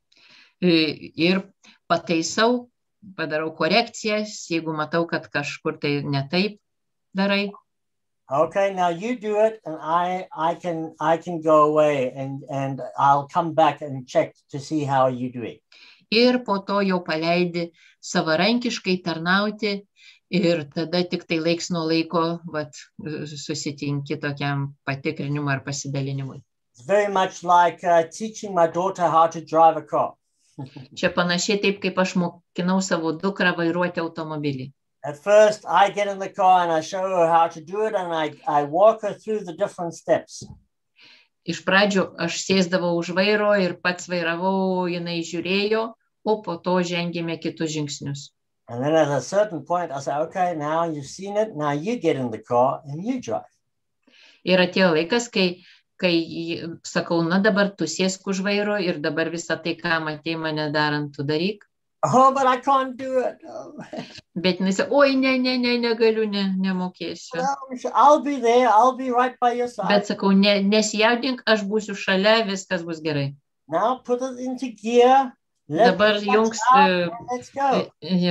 Ir pataisau, padarau korekcijas, jeigu matau, kad kažkur tai ne taip darai.
Okay, now you do it and I can go away and I'll come back and check to see how you're doing.
Ir po to jau paleidi savarankiškai tarnauti ir tada tik tai laiks nuo laiko susitinki tokiam patikrinimui ar pasidalinimui.
It's very much like teaching my daughter how to drive a car.
Čia panašiai taip, kaip aš mokinau savo dukrą vairuoti automobilį.
At first, I get in the car and I show her how to do it and I walk her through the different steps.
Iš pradžių aš sėsdavau už vairo ir pats vairavau, jinai žiūrėjo, o po to žengėme kitus žingsnius.
And then at a certain point, I say, okay, now you've seen it, now you get in the car and you drive.
Ir atėjo laikas, kai sakau, na dabar tu sėsk už vairo ir dabar visą tai, ką matei mane darant, tu daryk.
Oh, but I can't do it. Oh.
Bet jis sako, oi, negaliu, nemokėsiu.
Well, I'll be there, I'll be right by your side.
Bet sakau, nesijaudink, aš būsiu šalia, viskas bus gerai.
Now put it into gear.
Dabar jungs,
let's go.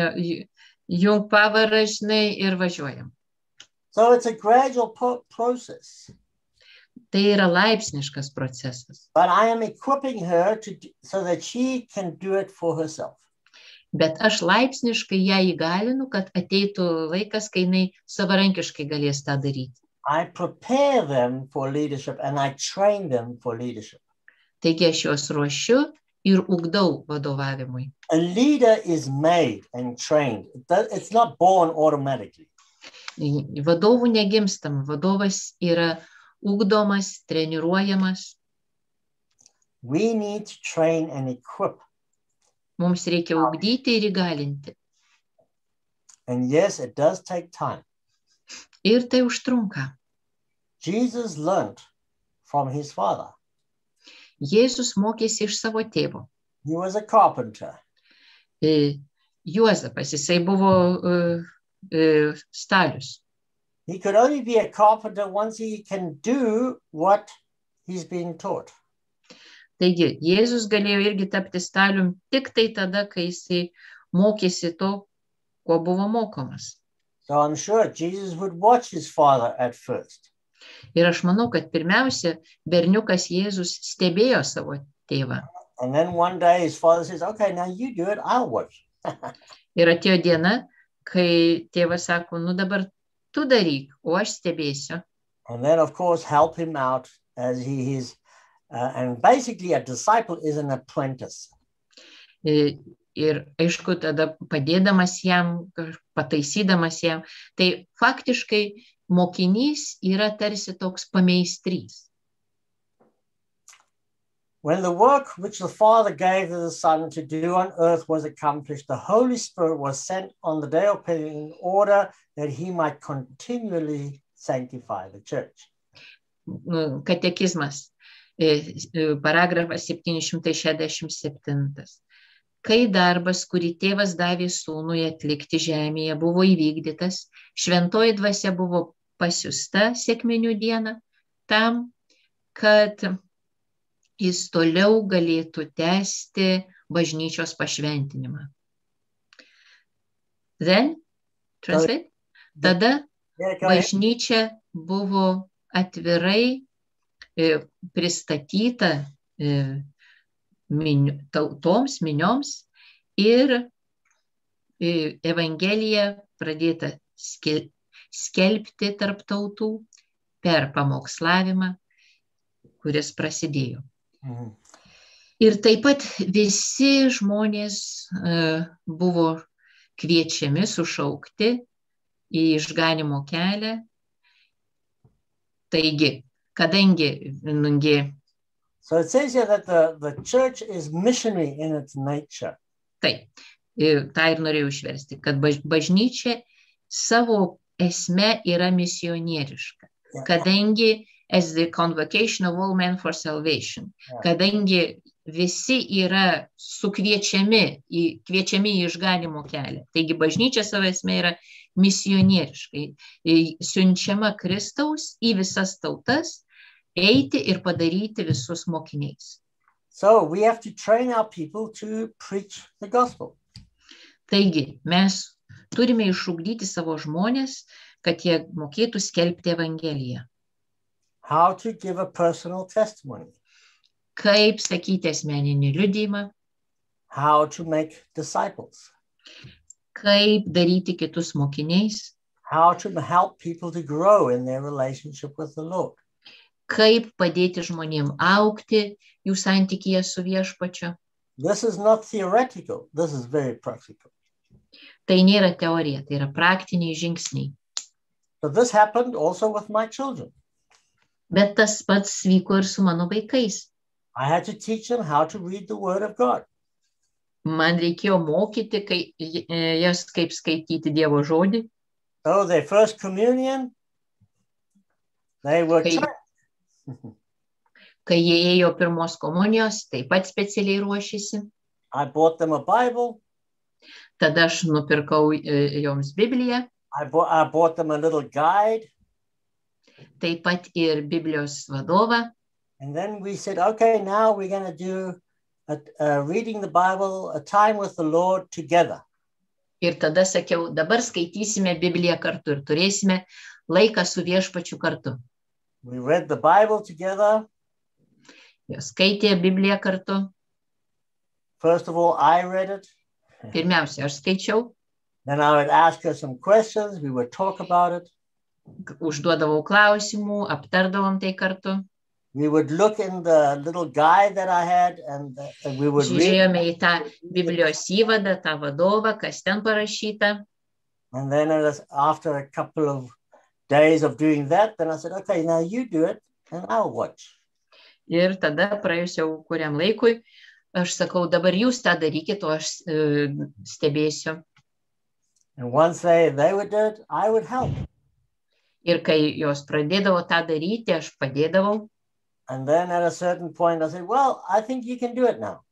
Jung pavarą, žinai, ir važiuojam.
So it's a gradual process.
Tai yra laipsniškas procesas.
But I am equipping her so that she can do it for herself.
Bet aš laipsniškai ją įgalinu, kad ateitų laikas, kai jinai savarankiškai galės tą daryti.
I prepare them for leadership and I train them for leadership.
Taigi aš juos ruošiu ir ugdau vadovavimui.
A leader is made and trained. It's not born automatically.
Vadovų negimstam. Vadovas yra ugdomas, treniruojamas.
We need to train and equip.
Mums reikia ugdyti ir įgalinti.
And yes, it does take time.
Ir tai užtrunka.
Jesus learned from his father.
Jėzus mokėsi iš savo tėvo.
He was a carpenter.
Juozapas, jisai buvo stalius.
He could only be a carpenter once he can do what he's being taught.
Taigi, Jėzus galėjo irgi tapti stalium tik tai tada, kai jisai mokėsi to, ko buvo mokomas.
So I'm sure Jesus would watch his father at first.
Ir aš manau, kad pirmiausia, berniukas Jėzus stebėjo savo tėvą.
And then one day his father says, okay, now you do it, I'll watch.
Ir atėjo diena, kai tėvas sako, nu dabar tu daryk, o aš stebėsiu.
And then, of course, help him out as he is. And basically a disciple is an apprentice.
Ir aišku, tada padėdamas jam, pataisydamas jam, tai faktiškai mokinys yra tarsi toks pameistrys.
When the work which the Father gave the Son to do on earth was accomplished, the Holy Spirit was sent on the day of Pentecost in order that he might continually sanctify the church.
Katekizmas. Paragrafas 767. Kai darbas, kurį tėvas davė sūnui atlikti žemėje, buvo įvykdytas, šventoji dvasia buvo pasiųsta sekminių dieną tam, kad jis toliau galėtų tęsti bažnyčios pašventinimą. Then, translate, tada bažnyčia buvo atvirai pristatyta tautoms, minioms ir Evangelija pradėta skelbti tarp tautų per pamokslavimą, kuris prasidėjo. Ir taip pat visi žmonės buvo kviečiami, sušaukti į išganimo kelią. Taigi, kadangi
So it says here that the church is missionary in its nature.
Taip, tą ir norėjau išversti, kad bažnyčia savo esme yra misionieriška, kadangi as the convocation of all men for salvation, kadangi visi yra kviečiami į išganimo kelią. Taigi bažnyčia savo esme yra misionieriškai, siunčiama Kristaus į visas tautas, eiti ir padaryti visus mokiniais.
So we have to train our people to preach the gospel.
Taigi mes turime išugdyti savo žmonės, kad jie mokėtų skelbti Evangeliją.
How to give a personal testimony.
Kaip sakyti asmeninį liudijimą.
How to make disciples.
Kaip daryti kitus mokiniais.
How to help people to grow in their relationship with the Lord.
Kaip padėti žmonėm augti jų santykyje su viešpačiu.
This is not theoretical, this is very practical.
Tai nėra teorija, tai yra praktiniai žingsniai.
But this happened also with my children.
Bet tas pats vyko ir su mano vaikais.
I had to teach them how to read the Word of God.
Man reikėjo mokyti jas, kaip skaityti Dievo žodį.
So their first communion, they were trained.
Kai jie ėjo pirmos komunijos, taip pat specialiai ruošėsi.
I bought them a Bible.
Tada aš nupirkau joms Bibliją.
I bought them a little guide.
Taip pat ir Biblijos vadovą.
And then we said, okay, now we're going to do reading the Bible, a time with the Lord together.
Ir tada sakiau, dabar skaitysime Bibliją kartu ir turėsime laiką su viešpačiu kartu.
We read the Bible together.
Jos skaitė Bibliją kartu.
First of all, I read it.
Pirmiausia, aš skaičiau.
Then I would ask her some questions. We would talk about it.
Užduodavau klausimų, aptardavom tai kartu.
We would look in the little guide that I had and we would
Žiūrėjome į tą Biblijos įvadą, tą vadovą, kas ten parašyta.
And then after a couple of days of doing that, then I said, okay, now you do it and I'll watch.
Ir tada praėjus jau kuriam laikui, aš sakau, dabar jūs tą darykit, o aš stebėsiu.
And once they would do it, I would help.
Ir kai jos pradėdavo tą daryti, aš padėdavau.
And then at a certain point I said, well, I think you can do it now.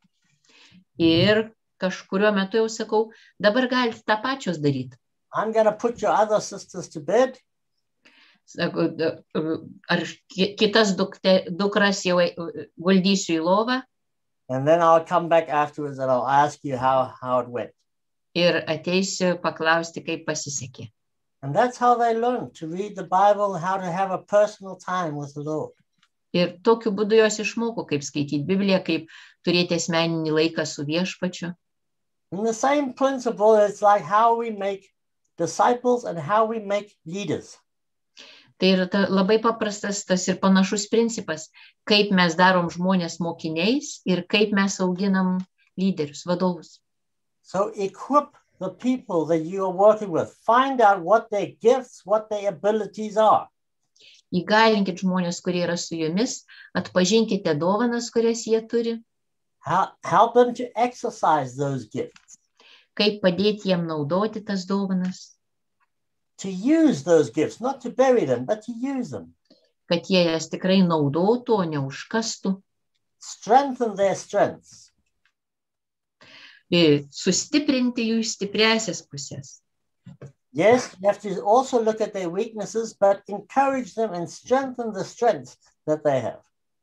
Ir kažkuriuo metu jau sakau, dabar galite tą pačios daryti.
I'm going to put your other sisters to bed.
Sakau, ar kitas dukras jau guldysiu į lovą.
And then I'll come back afterwards and I'll ask you how it went.
Ir ateisiu paklausti, kaip pasisekė.
And that's how they learn to read the Bible and how to have a personal time with the Lord.
Ir tokiu būdu jos išmoko, kaip skaityti Bibliją, kaip turėti asmeninį laiką su viešpačiu.
And the same principle, it's like how we make disciples and how we make leaders.
Tai yra labai paprastas tas ir panašus principas, kaip mes darom žmonės mokiniais ir kaip mes auginam lyderius, vadovus.
So equip the people that you are working with. Find out what their gifts, what their abilities are.
Įgalinkit žmonės, kurie yra su jumis, atpažinkite dovanas, kurias jie turi.
Help them to exercise those gifts.
Kaip padėti jiem naudoti tas dovanas.
To use those gifts, not to bury them, but to use them.
Kad jie jas tikrai naudotų, o ne užkastų.
Strengthen their strengths.
Sustiprinti jų stipriasias pusės.
Yes, you have to also look at their weaknesses, but encourage them and strengthen the strengths that they have.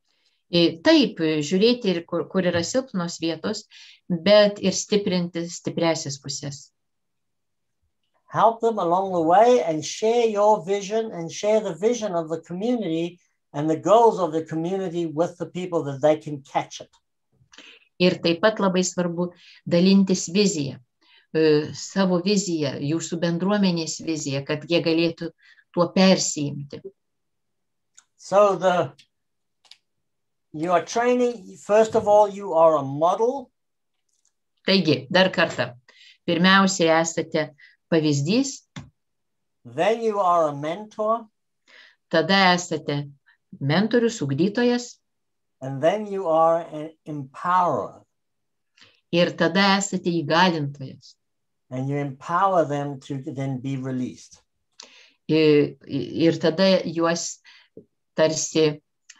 Taip, žiūrėti ir kur yra silpnos vietos, bet ir stiprinti stipriasias pusės.
Help them along the way and share your vision and share the vision of the community and the goals of the community with the people that they can catch it.
Ir taip pat labai svarbu dalintis viziją, savo viziją, jūsų bendruomenės viziją, kad jie galėtų tuo persiimti.
So you are training, first of all, you are a model.
Taigi, dar kartą, pirmiausiai esate pavyzdys,
then you are a mentor,
tada esate mentorius, ugdytojas,
and then you are an empowerer.
Ir tada esate įgalintojas.
And you empower them to then be released.
Ir tada juos tarsi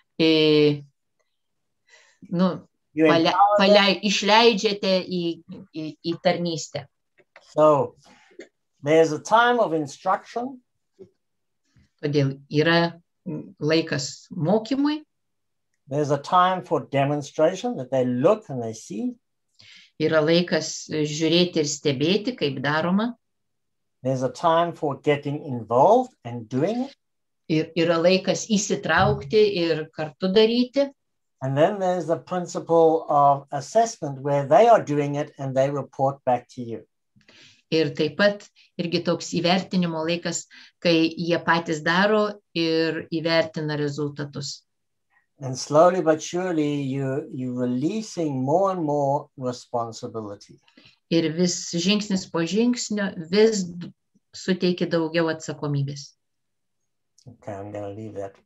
išleidžiate į tarnystę.
So there's a time of instruction.
Todėl yra laikas mokymui.
There's a time for demonstration that they look and they see.
Yra laikas žiūrėti ir stebėti, kaip daroma.
There's a time for getting involved and doing it.
Ir yra laikas įsitraukti ir kartu daryti.
And then there's the principle of assessment where they are doing it and they report back to you.
Ir taip pat irgi toks įvertinimo laikas, kai jie patys daro ir įvertina rezultatus.
And slowly but surely you're releasing more and more responsibility.
Ir vis žingsnis po žingsnio vis suteiki daugiau atsakomybės.
Okay, I'm going to leave that.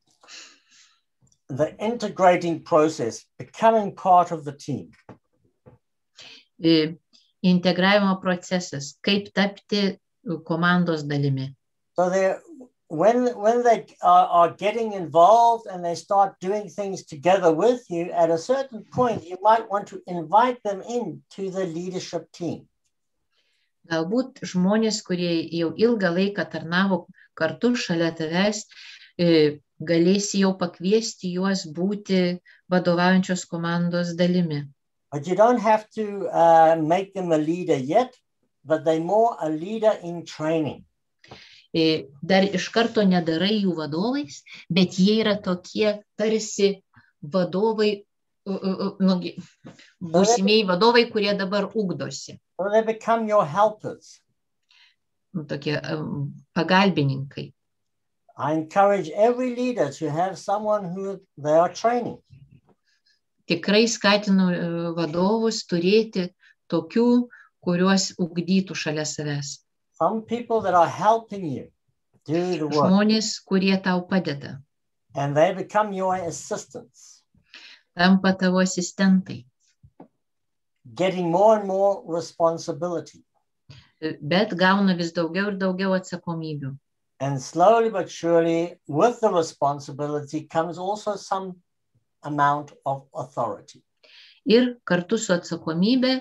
The integrating process, becoming part of the team.
Integravimo procesas, kaip tapti komandos dalimi.
So when they are getting involved and they start doing things together with you, at a certain point, you might want to invite them into the leadership team.
Galbūt žmonės, kurie jau ilgą laiką tarnavo kartu šalia tavęs, galėsi jau pakviesti juos būti vadovaujančios komandos dalimi.
But you don't have to make them a leader yet, but they're more a leader in training.
Dar iš karto nedarai jų vadovais, bet jie yra tokie tarsi vadovai, būsimieji vadovai, kurie dabar ugdosi.
So they become your helpers.
Tokie pagalbininkai.
I encourage every leader to have someone who they are training.
Tikrai skatinu vadovus turėti tokių, kuriuos ugdytų šalia savęs.
Some people that are helping you do the work.
Žmonės, kurie tau padeda.
And they become your assistants.
Tampa tavo asistentai.
Getting more and more responsibility.
Bet gauna vis daugiau ir daugiau atsakomybių.
And slowly but surely, with the responsibility comes also some amount of authority.
Ir kartu su atsakomybė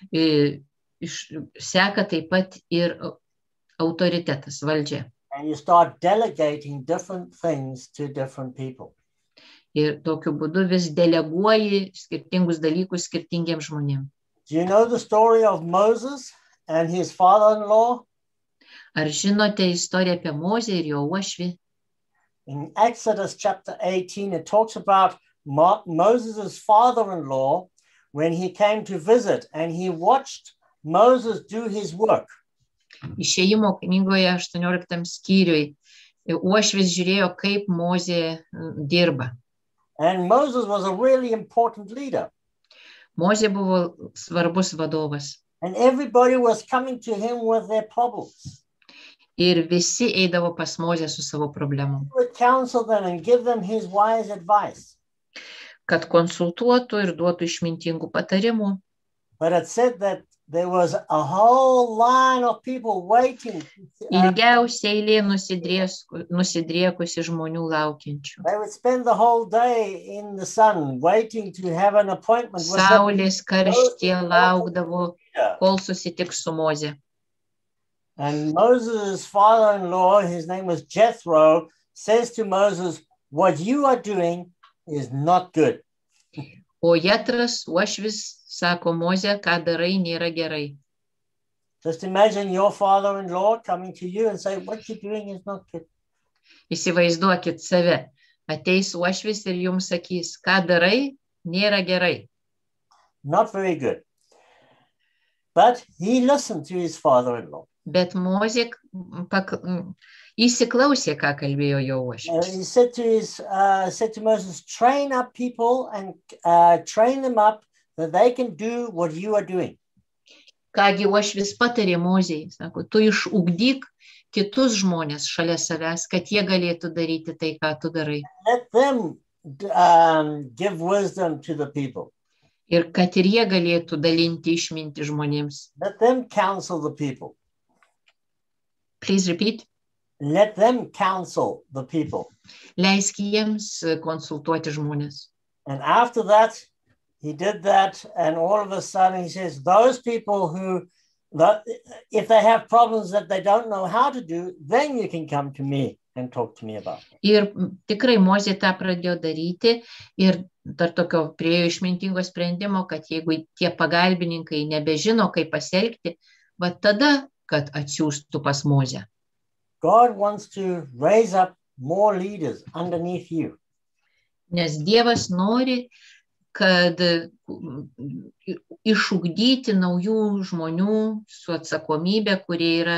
seka taip pat ir autoritetas, valdžia.
And you start delegating different things to different people.
Ir tokiu būdu vis deleguoji skirtingus dalykus skirtingiems žmonėms.
Do you know the story of Moses and his father-in-law?
Ar žinote istoriją apie Mozę ir jo uošvį?
In Exodus chapter 18, it talks about Moses' father-in-law when he came to visit and he watched Moses do his work.
Išėjimo knygoje 18 skyriui uošvis žiūrėjo, kaip Mozė dirba.
And Moses was a really important leader.
Mozė buvo svarbus vadovas.
And everybody was coming to him with their problems.
Ir visi eidavo pas Mozę su savo problemom.
He would counsel them and give them his wise advice.
Kad konsultuotų ir duotų išmintingų patarimų.
But it said that there was a whole line of people waiting.
Ilgiausia eilė nusidriekusi žmonių laukiančių.
They would spend the whole day in the sun waiting to have an appointment with
Saulės karštyje laukdavo, kol susitiks su Mozė.
And Moses' father-in-law, his name was Jethro, says to Moses, what you are doing is not good.
O Jetras, uošvis, sako Moze, ką darai, nėra gerai.
Just imagine your father-in-law coming to you and say, what you're doing is not good.
Įsivaizduokit save. Ateis uošvis ir jums sakys, ką darai, nėra gerai.
Not very good. But he listened to his father-in-law.
Bet Mozė įsiklausė, ką kalbėjo jo uošvis.
He said to Moses, train up people and train them up that they can do what you are doing.
Kągi uošvis patarė Mozei, sako, tu išugdyk kitus žmonės šalia savęs, kad jie galėtų daryti tai, ką tu darai.
Let them give wisdom to the people.
Ir kad ir jie galėtų dalinti išmintį žmonėms.
Let them counsel the people.
Please repeat.
Let them counsel the people.
Leisk jiems konsultuoti žmonės.
And after that, he did that, and all of a sudden he says, those people who, if they have problems that they don't know how to do, then you can come to me and talk to me about it.
Ir tikrai Mozė tą pradėjo daryti ir dar tokio priejo išmintingo sprendimo, kad jeigu tie pagalbininkai nebežino, kaip pasielgti, va tada, kad atsiųstų pas Mozę.
God wants to raise up more leaders underneath you.
Nes Dievas nori, kad išugdyti naujų žmonių su atsakomybė, kurie yra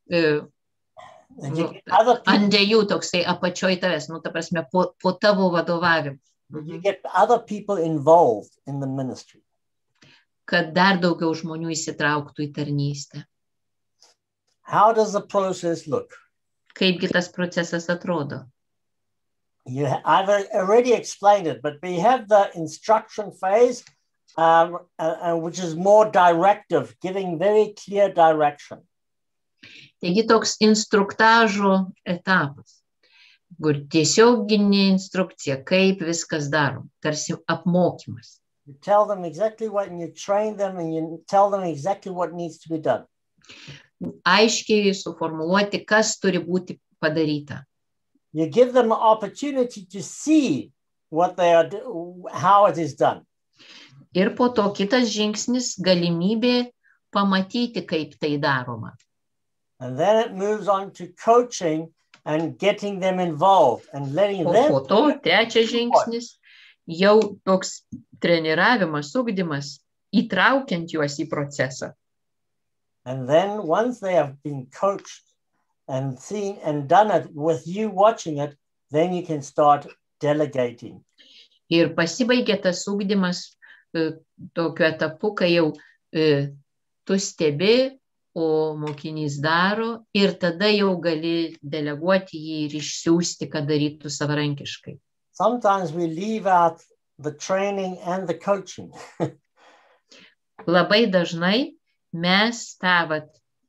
ant jų toksai apačioj tavęs, ta prasme, po tavo vadovavimu.
You get other people involved in the ministry.
Kad dar daugiau žmonių įsitrauktų į tarnystę.
How does the process look?
Kaipgi tas procesas atrodo?
I've already explained it, but we have the instruction phase, which is more directive, giving very clear direction.
Taigi toks instruktažo etapas, kur tiesioginė instrukcija, kaip viskas darom, tarsi apmokymas.
You tell them exactly what, and you train them, and you tell them exactly what needs to be done.
Aiškiai suformuluoti, kas turi būti padaryta.
You give them an opportunity to see what they are, how it is done.
Ir po to kitas žingsnis galimybė pamatyti, kaip tai daroma.
And then it moves on to coaching and getting them involved and letting them.
Po to trečias žingsnis jau toks treniravimas, ugdymas, įtraukiant juos į procesą.
And then once they have been coached and seen and done it with you watching it, then you can start delegating.
Ir pasibaigė tas ugdymas tokiu etapu, kai jau tu stebi, o mokinys daro, ir tada jau gali deleguoti jį ir išsiųsti, kad darytų savarankiškai.
Sometimes we leave out the training and the coaching.
Labai dažnai mes tą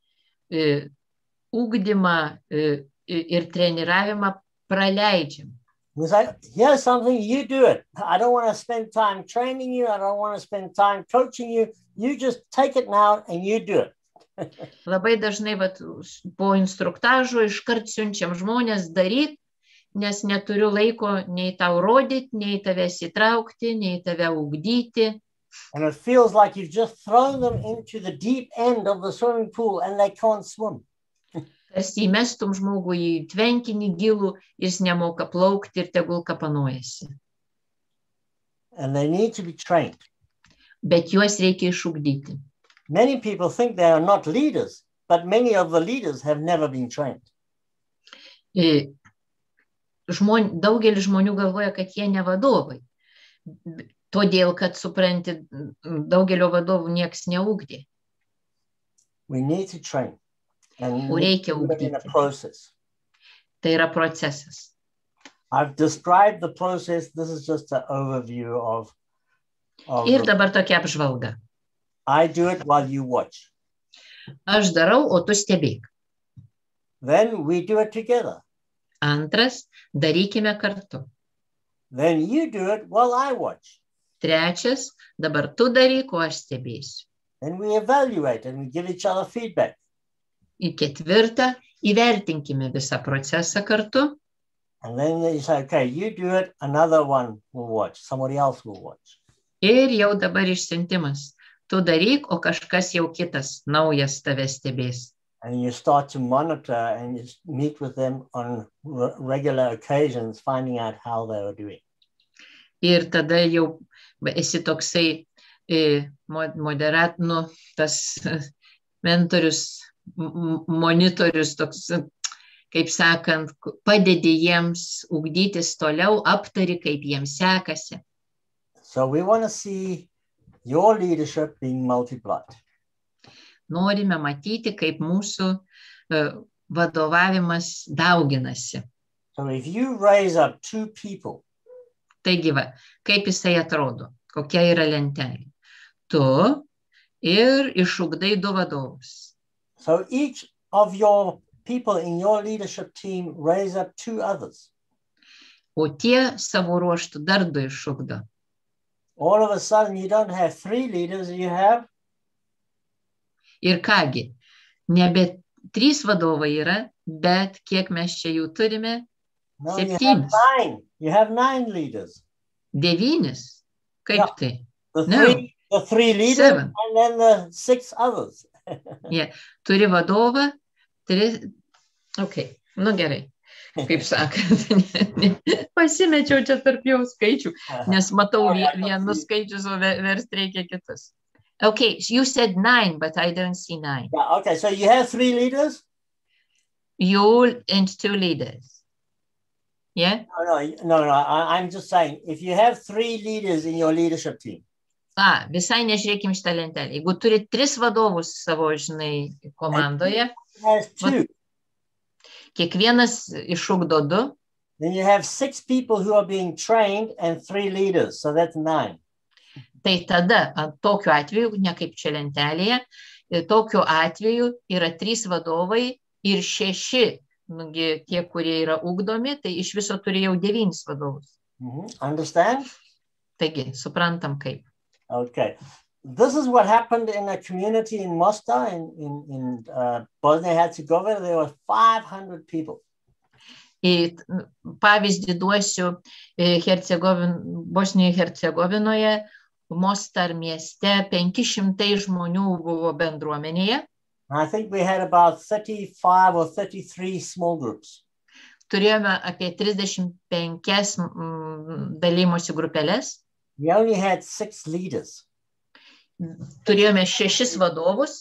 ugdymą ir treniravimą praleidžiam.
We say, here's something, you do it. I don't want to spend time training you. I don't want to spend time coaching you. You just take it now and you do it.
Labai dažnai po instruktažo iškart siunčiam žmonės daryt, nes neturiu laiko nei tau rodyti, nei tavęs įtraukti, nei tave ugdyti.
And it feels like you've just thrown them into the deep end of the swimming pool and they can't swim.
Tarsi įmestum žmogų į tvenkinį gilų, jis nemoka plaukti ir tegul kapanojasi.
And they need to be trained.
Bet juos reikia išugdyti.
Many people think they are not leaders, but many of the leaders have never been trained.
Daugelis žmonių galvoja, kad jie ne vadovai. Todėl, kad supranti, daugelio vadovų nieks neugdė.
We need to train. And
reikia ugdyti. Tai yra procesas.
I've described the process. This is just an overview of
Ir dabar tokia apžvalga.
I do it while you watch.
Aš darau, o tu stebėk.
Then we do it together.
Antras, darykime kartu.
Then you do it while I watch.
Trečias, dabar tu daryk, o aš stebėsiu.
Then we evaluate and we give each other feedback.
Į ketvirtą, įvertinkime visą procesą kartu.
And then you say, okay, you do it, another one will watch, somebody else will watch.
Ir jau dabar išsiuntimas. Tu daryk, o kažkas jau kitas, naujas tave stebės.
And you start to monitor and you meet with them on regular occasions, finding out how they are doing.
Ir tada jau esi toksai tas mentorius, monitorius, toks, kaip sakant, padedi jiems ugdytis toliau, aptari, kaip jiems sekasi.
So we want to see your leadership being multiplied.
Norime matyti, kaip mūsų vadovavimas dauginasi.
So if you raise up 2 people,
taigi va, kaip jisai atrodo, kokia yra lentelė. Tu ir išugdai 2 vadovus.
So each of your people in your leadership team raise up 2 others.
O tie savo ruoštų dar 2 išugdo.
All of a sudden you don't have 3 leaders, you have.
Ir kągi, nebe 3 vadovai yra, bet kiek mes čia jų turime?
No,
7.
You have 9 leaders.
9. Kaip tai?
The 3 leaders
7.
and then the 6 others.
Yeah. Turi vadovą, 3. Okay, nu gerai. Kaip sakant, pasimečiau čia tarp jau skaičių, nes matau vienus skaičius, o verst reikia kitus. Okay, you said 9, but I don't see 9.
Yeah, okay, so you have 3 leaders?
You and 2 leaders. Yeah?
No, I'm just saying, if you have 3 leaders in your leadership team.
Visai nežiūrėkim šitą lentelę. Jeigu turi 3 vadovus savo, žinai, komandoje, kiekvienas išugdo 2.
Then you have 6 people who are being trained and 3 leaders, so that's 9.
Tai tada, tokiu atveju, ne kaip čia lentelėje, tokiu atveju yra 3 vadovai ir 6, tie, kurie yra ugdomi, tai iš viso turėjau 9 vadovus.
Understand?
Taigi, suprantam kaip.
Okay. This is what happened in a community in Mostar, in Bosnia-Herzegovina. There were 500 people.
Pavyzdį duosiu Bosnijoje Hercegovinoje, Mostar mieste 500 žmonių buvo bendruomenėje.
I think we had about 35 or 33 small groups.
Turėjome apie 35 dalymosi grupelės.
We only had 6 leaders.
Turėjome 6 vadovus.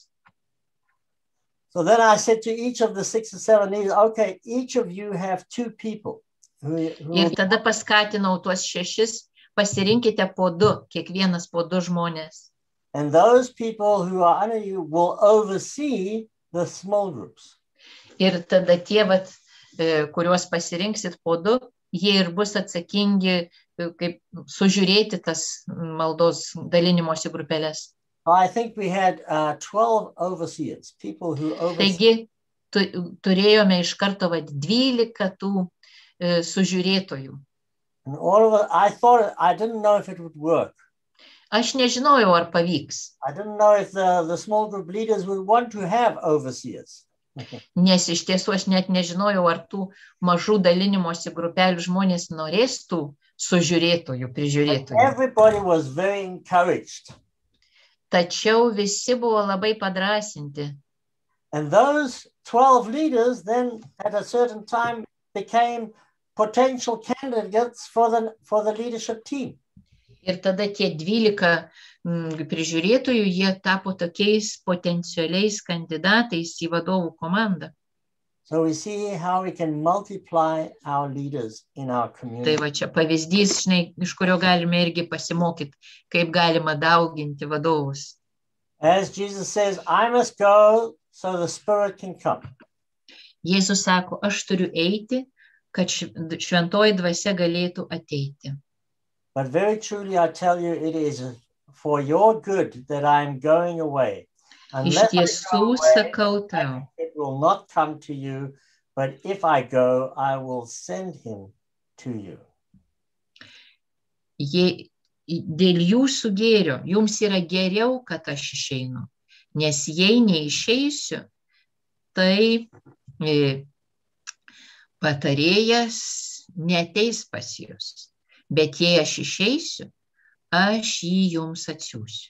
So then I said to each of the 6 or 7 leaders, okay, each of you have 2 people.
Ir tada paskatinau tuos 6, pasirinkite po 2, kiekvienas po 2 žmonės.
And those people who are under you will oversee the small groups.
Ir tada tie, kuriuos pasirinksit po 2, jie ir bus atsakingi kaip sužiūrėti tas maldos dalinimosi grupelės.
I think we had 12 overseers, people who oversee.
Taigi, turėjome iš karto 12 tų sužiūrėtojų.
And all of it, I didn't know if it would work.
Aš nežinojau, ar pavyks.
I didn't know if the small group leaders would want to have overseers.
Nes iš tiesų aš net nežinojau, ar tų mažų dalinimosi grupelių žmonės norės tų sužiūrėtojų, prižiūrėtojų.
Everybody was very encouraged.
Tačiau visi buvo labai padrąsinti.
And those 12 leaders then at a certain time became potential candidates for the leadership team.
Ir tada tie 12 prižiūrėtojų, jie tapo tokiais potencialiais kandidatais į vadovų komandą.
So we see how we can multiply our leaders in our community.
Tai va čia pavyzdys, žinai, iš kurio galime irgi pasimokyti, kaip galima dauginti vadovus.
As Jesus says, I must go so the Spirit can come.
Jėzus sako, aš turiu eiti, kad šventoji dvasia galėtų ateiti.
But very truly I tell you, it is for your good that I am going away.
Iš tiesų sakau tau.
It will not come to you, but if I go, I will send him to you.
Dėl jūsų gėrio, jums yra geriau, kad aš išeinu, nes jei neišeisiu, tai patarėjas neateis pas jūs, bet jei aš išeisiu, aš jį jums atsiųsiu.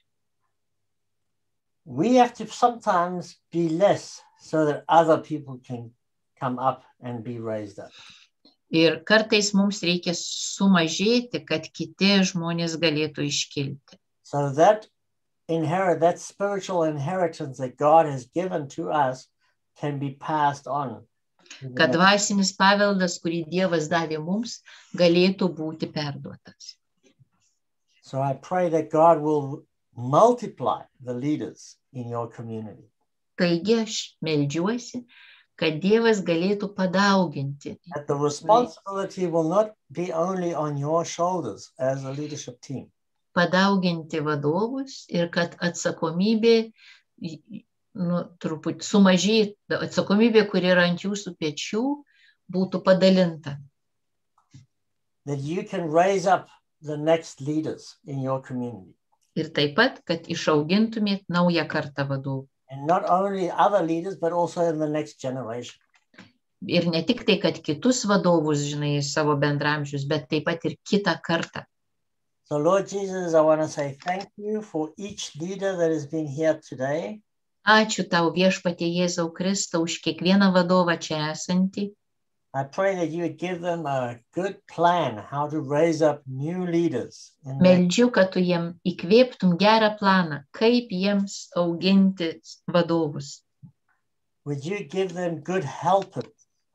We have to sometimes be less so that other people can come up and be raised up.
Ir kartais mums reikia sumažėti, kad kiti žmonės galėtų iškilti.
So that spiritual inheritance that God has given to us can be passed on.
Kad dvasinis paveldas, kurį Dievas davė mums, galėtų būti perduotas.
So I pray that God will multiply the leaders in your community.
Taigi aš meldžiuosi, kad Dievas galėtų padauginti.
That the responsibility will not be only on your shoulders as a leadership team.
Padauginti vadovus ir kad atsakomybė truputį sumažėtų, atsakomybė, kuri yra ant jūsų pečių, būtų padalinta.
That you can raise up the next leaders in your community.
Ir taip pat, kad išaugintumėt naują kartą vadovų.
And not only other leaders, but also in the next generation.
Ir ne tik tai, kad kitus vadovus, žinai, savo bendramžius, bet taip pat ir kitą kartą.
So Lord Jesus, I want to say thank you for each leader that has been here today.
Ačiū tau viešpatie Jėzau Kristau už kiekvieną vadovą čia esantį.
I pray that you would give them a good plan how to raise up new leaders.
Meldžiu, kad tu jiem įkvėptum gerą planą, kaip jiems auginti vadovus.
Would you give them good helpers?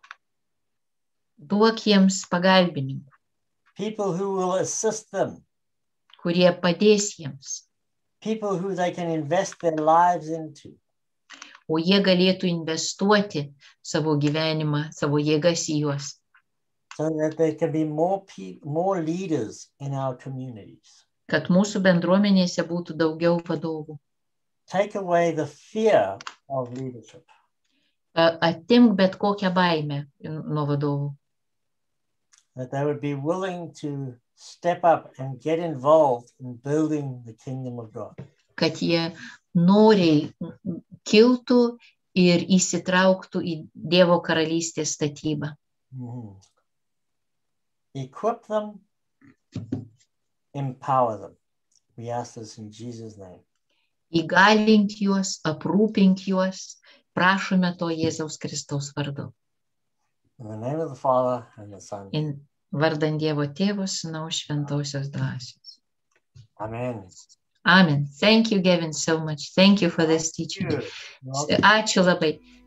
Duok jiems pagalbininkų.
People who will assist them.
Kurie padės jiems.
People who they can invest their lives into.
O jie galėtų investuoti savo gyvenimą, savo jėgas į juos.
So that there can be more leaders in our communities.
Kad mūsų bendruomenėse būtų daugiau vadovų.
Take away the fear of leadership.
Atimk bet kokią baimę nuo vadovų.
That they would be willing to step up and get involved in building the kingdom of God.
Kad jie noriai kiltų ir įsitrauktų į Dievo karalystės statybą.
Equip them, empower them. We ask this in Jesus' name.
Įgalink juos, aprūpink juos, prašome to Jėzaus Kristaus vardu.
In the name of the Father and the Son.
Vardan Dievo Tėvo, Sūnaus, Šventosios Dvasios.
Amen.
Amen. Thank you, Gavin, so much. Thank you for this teaching. Ačiū labai.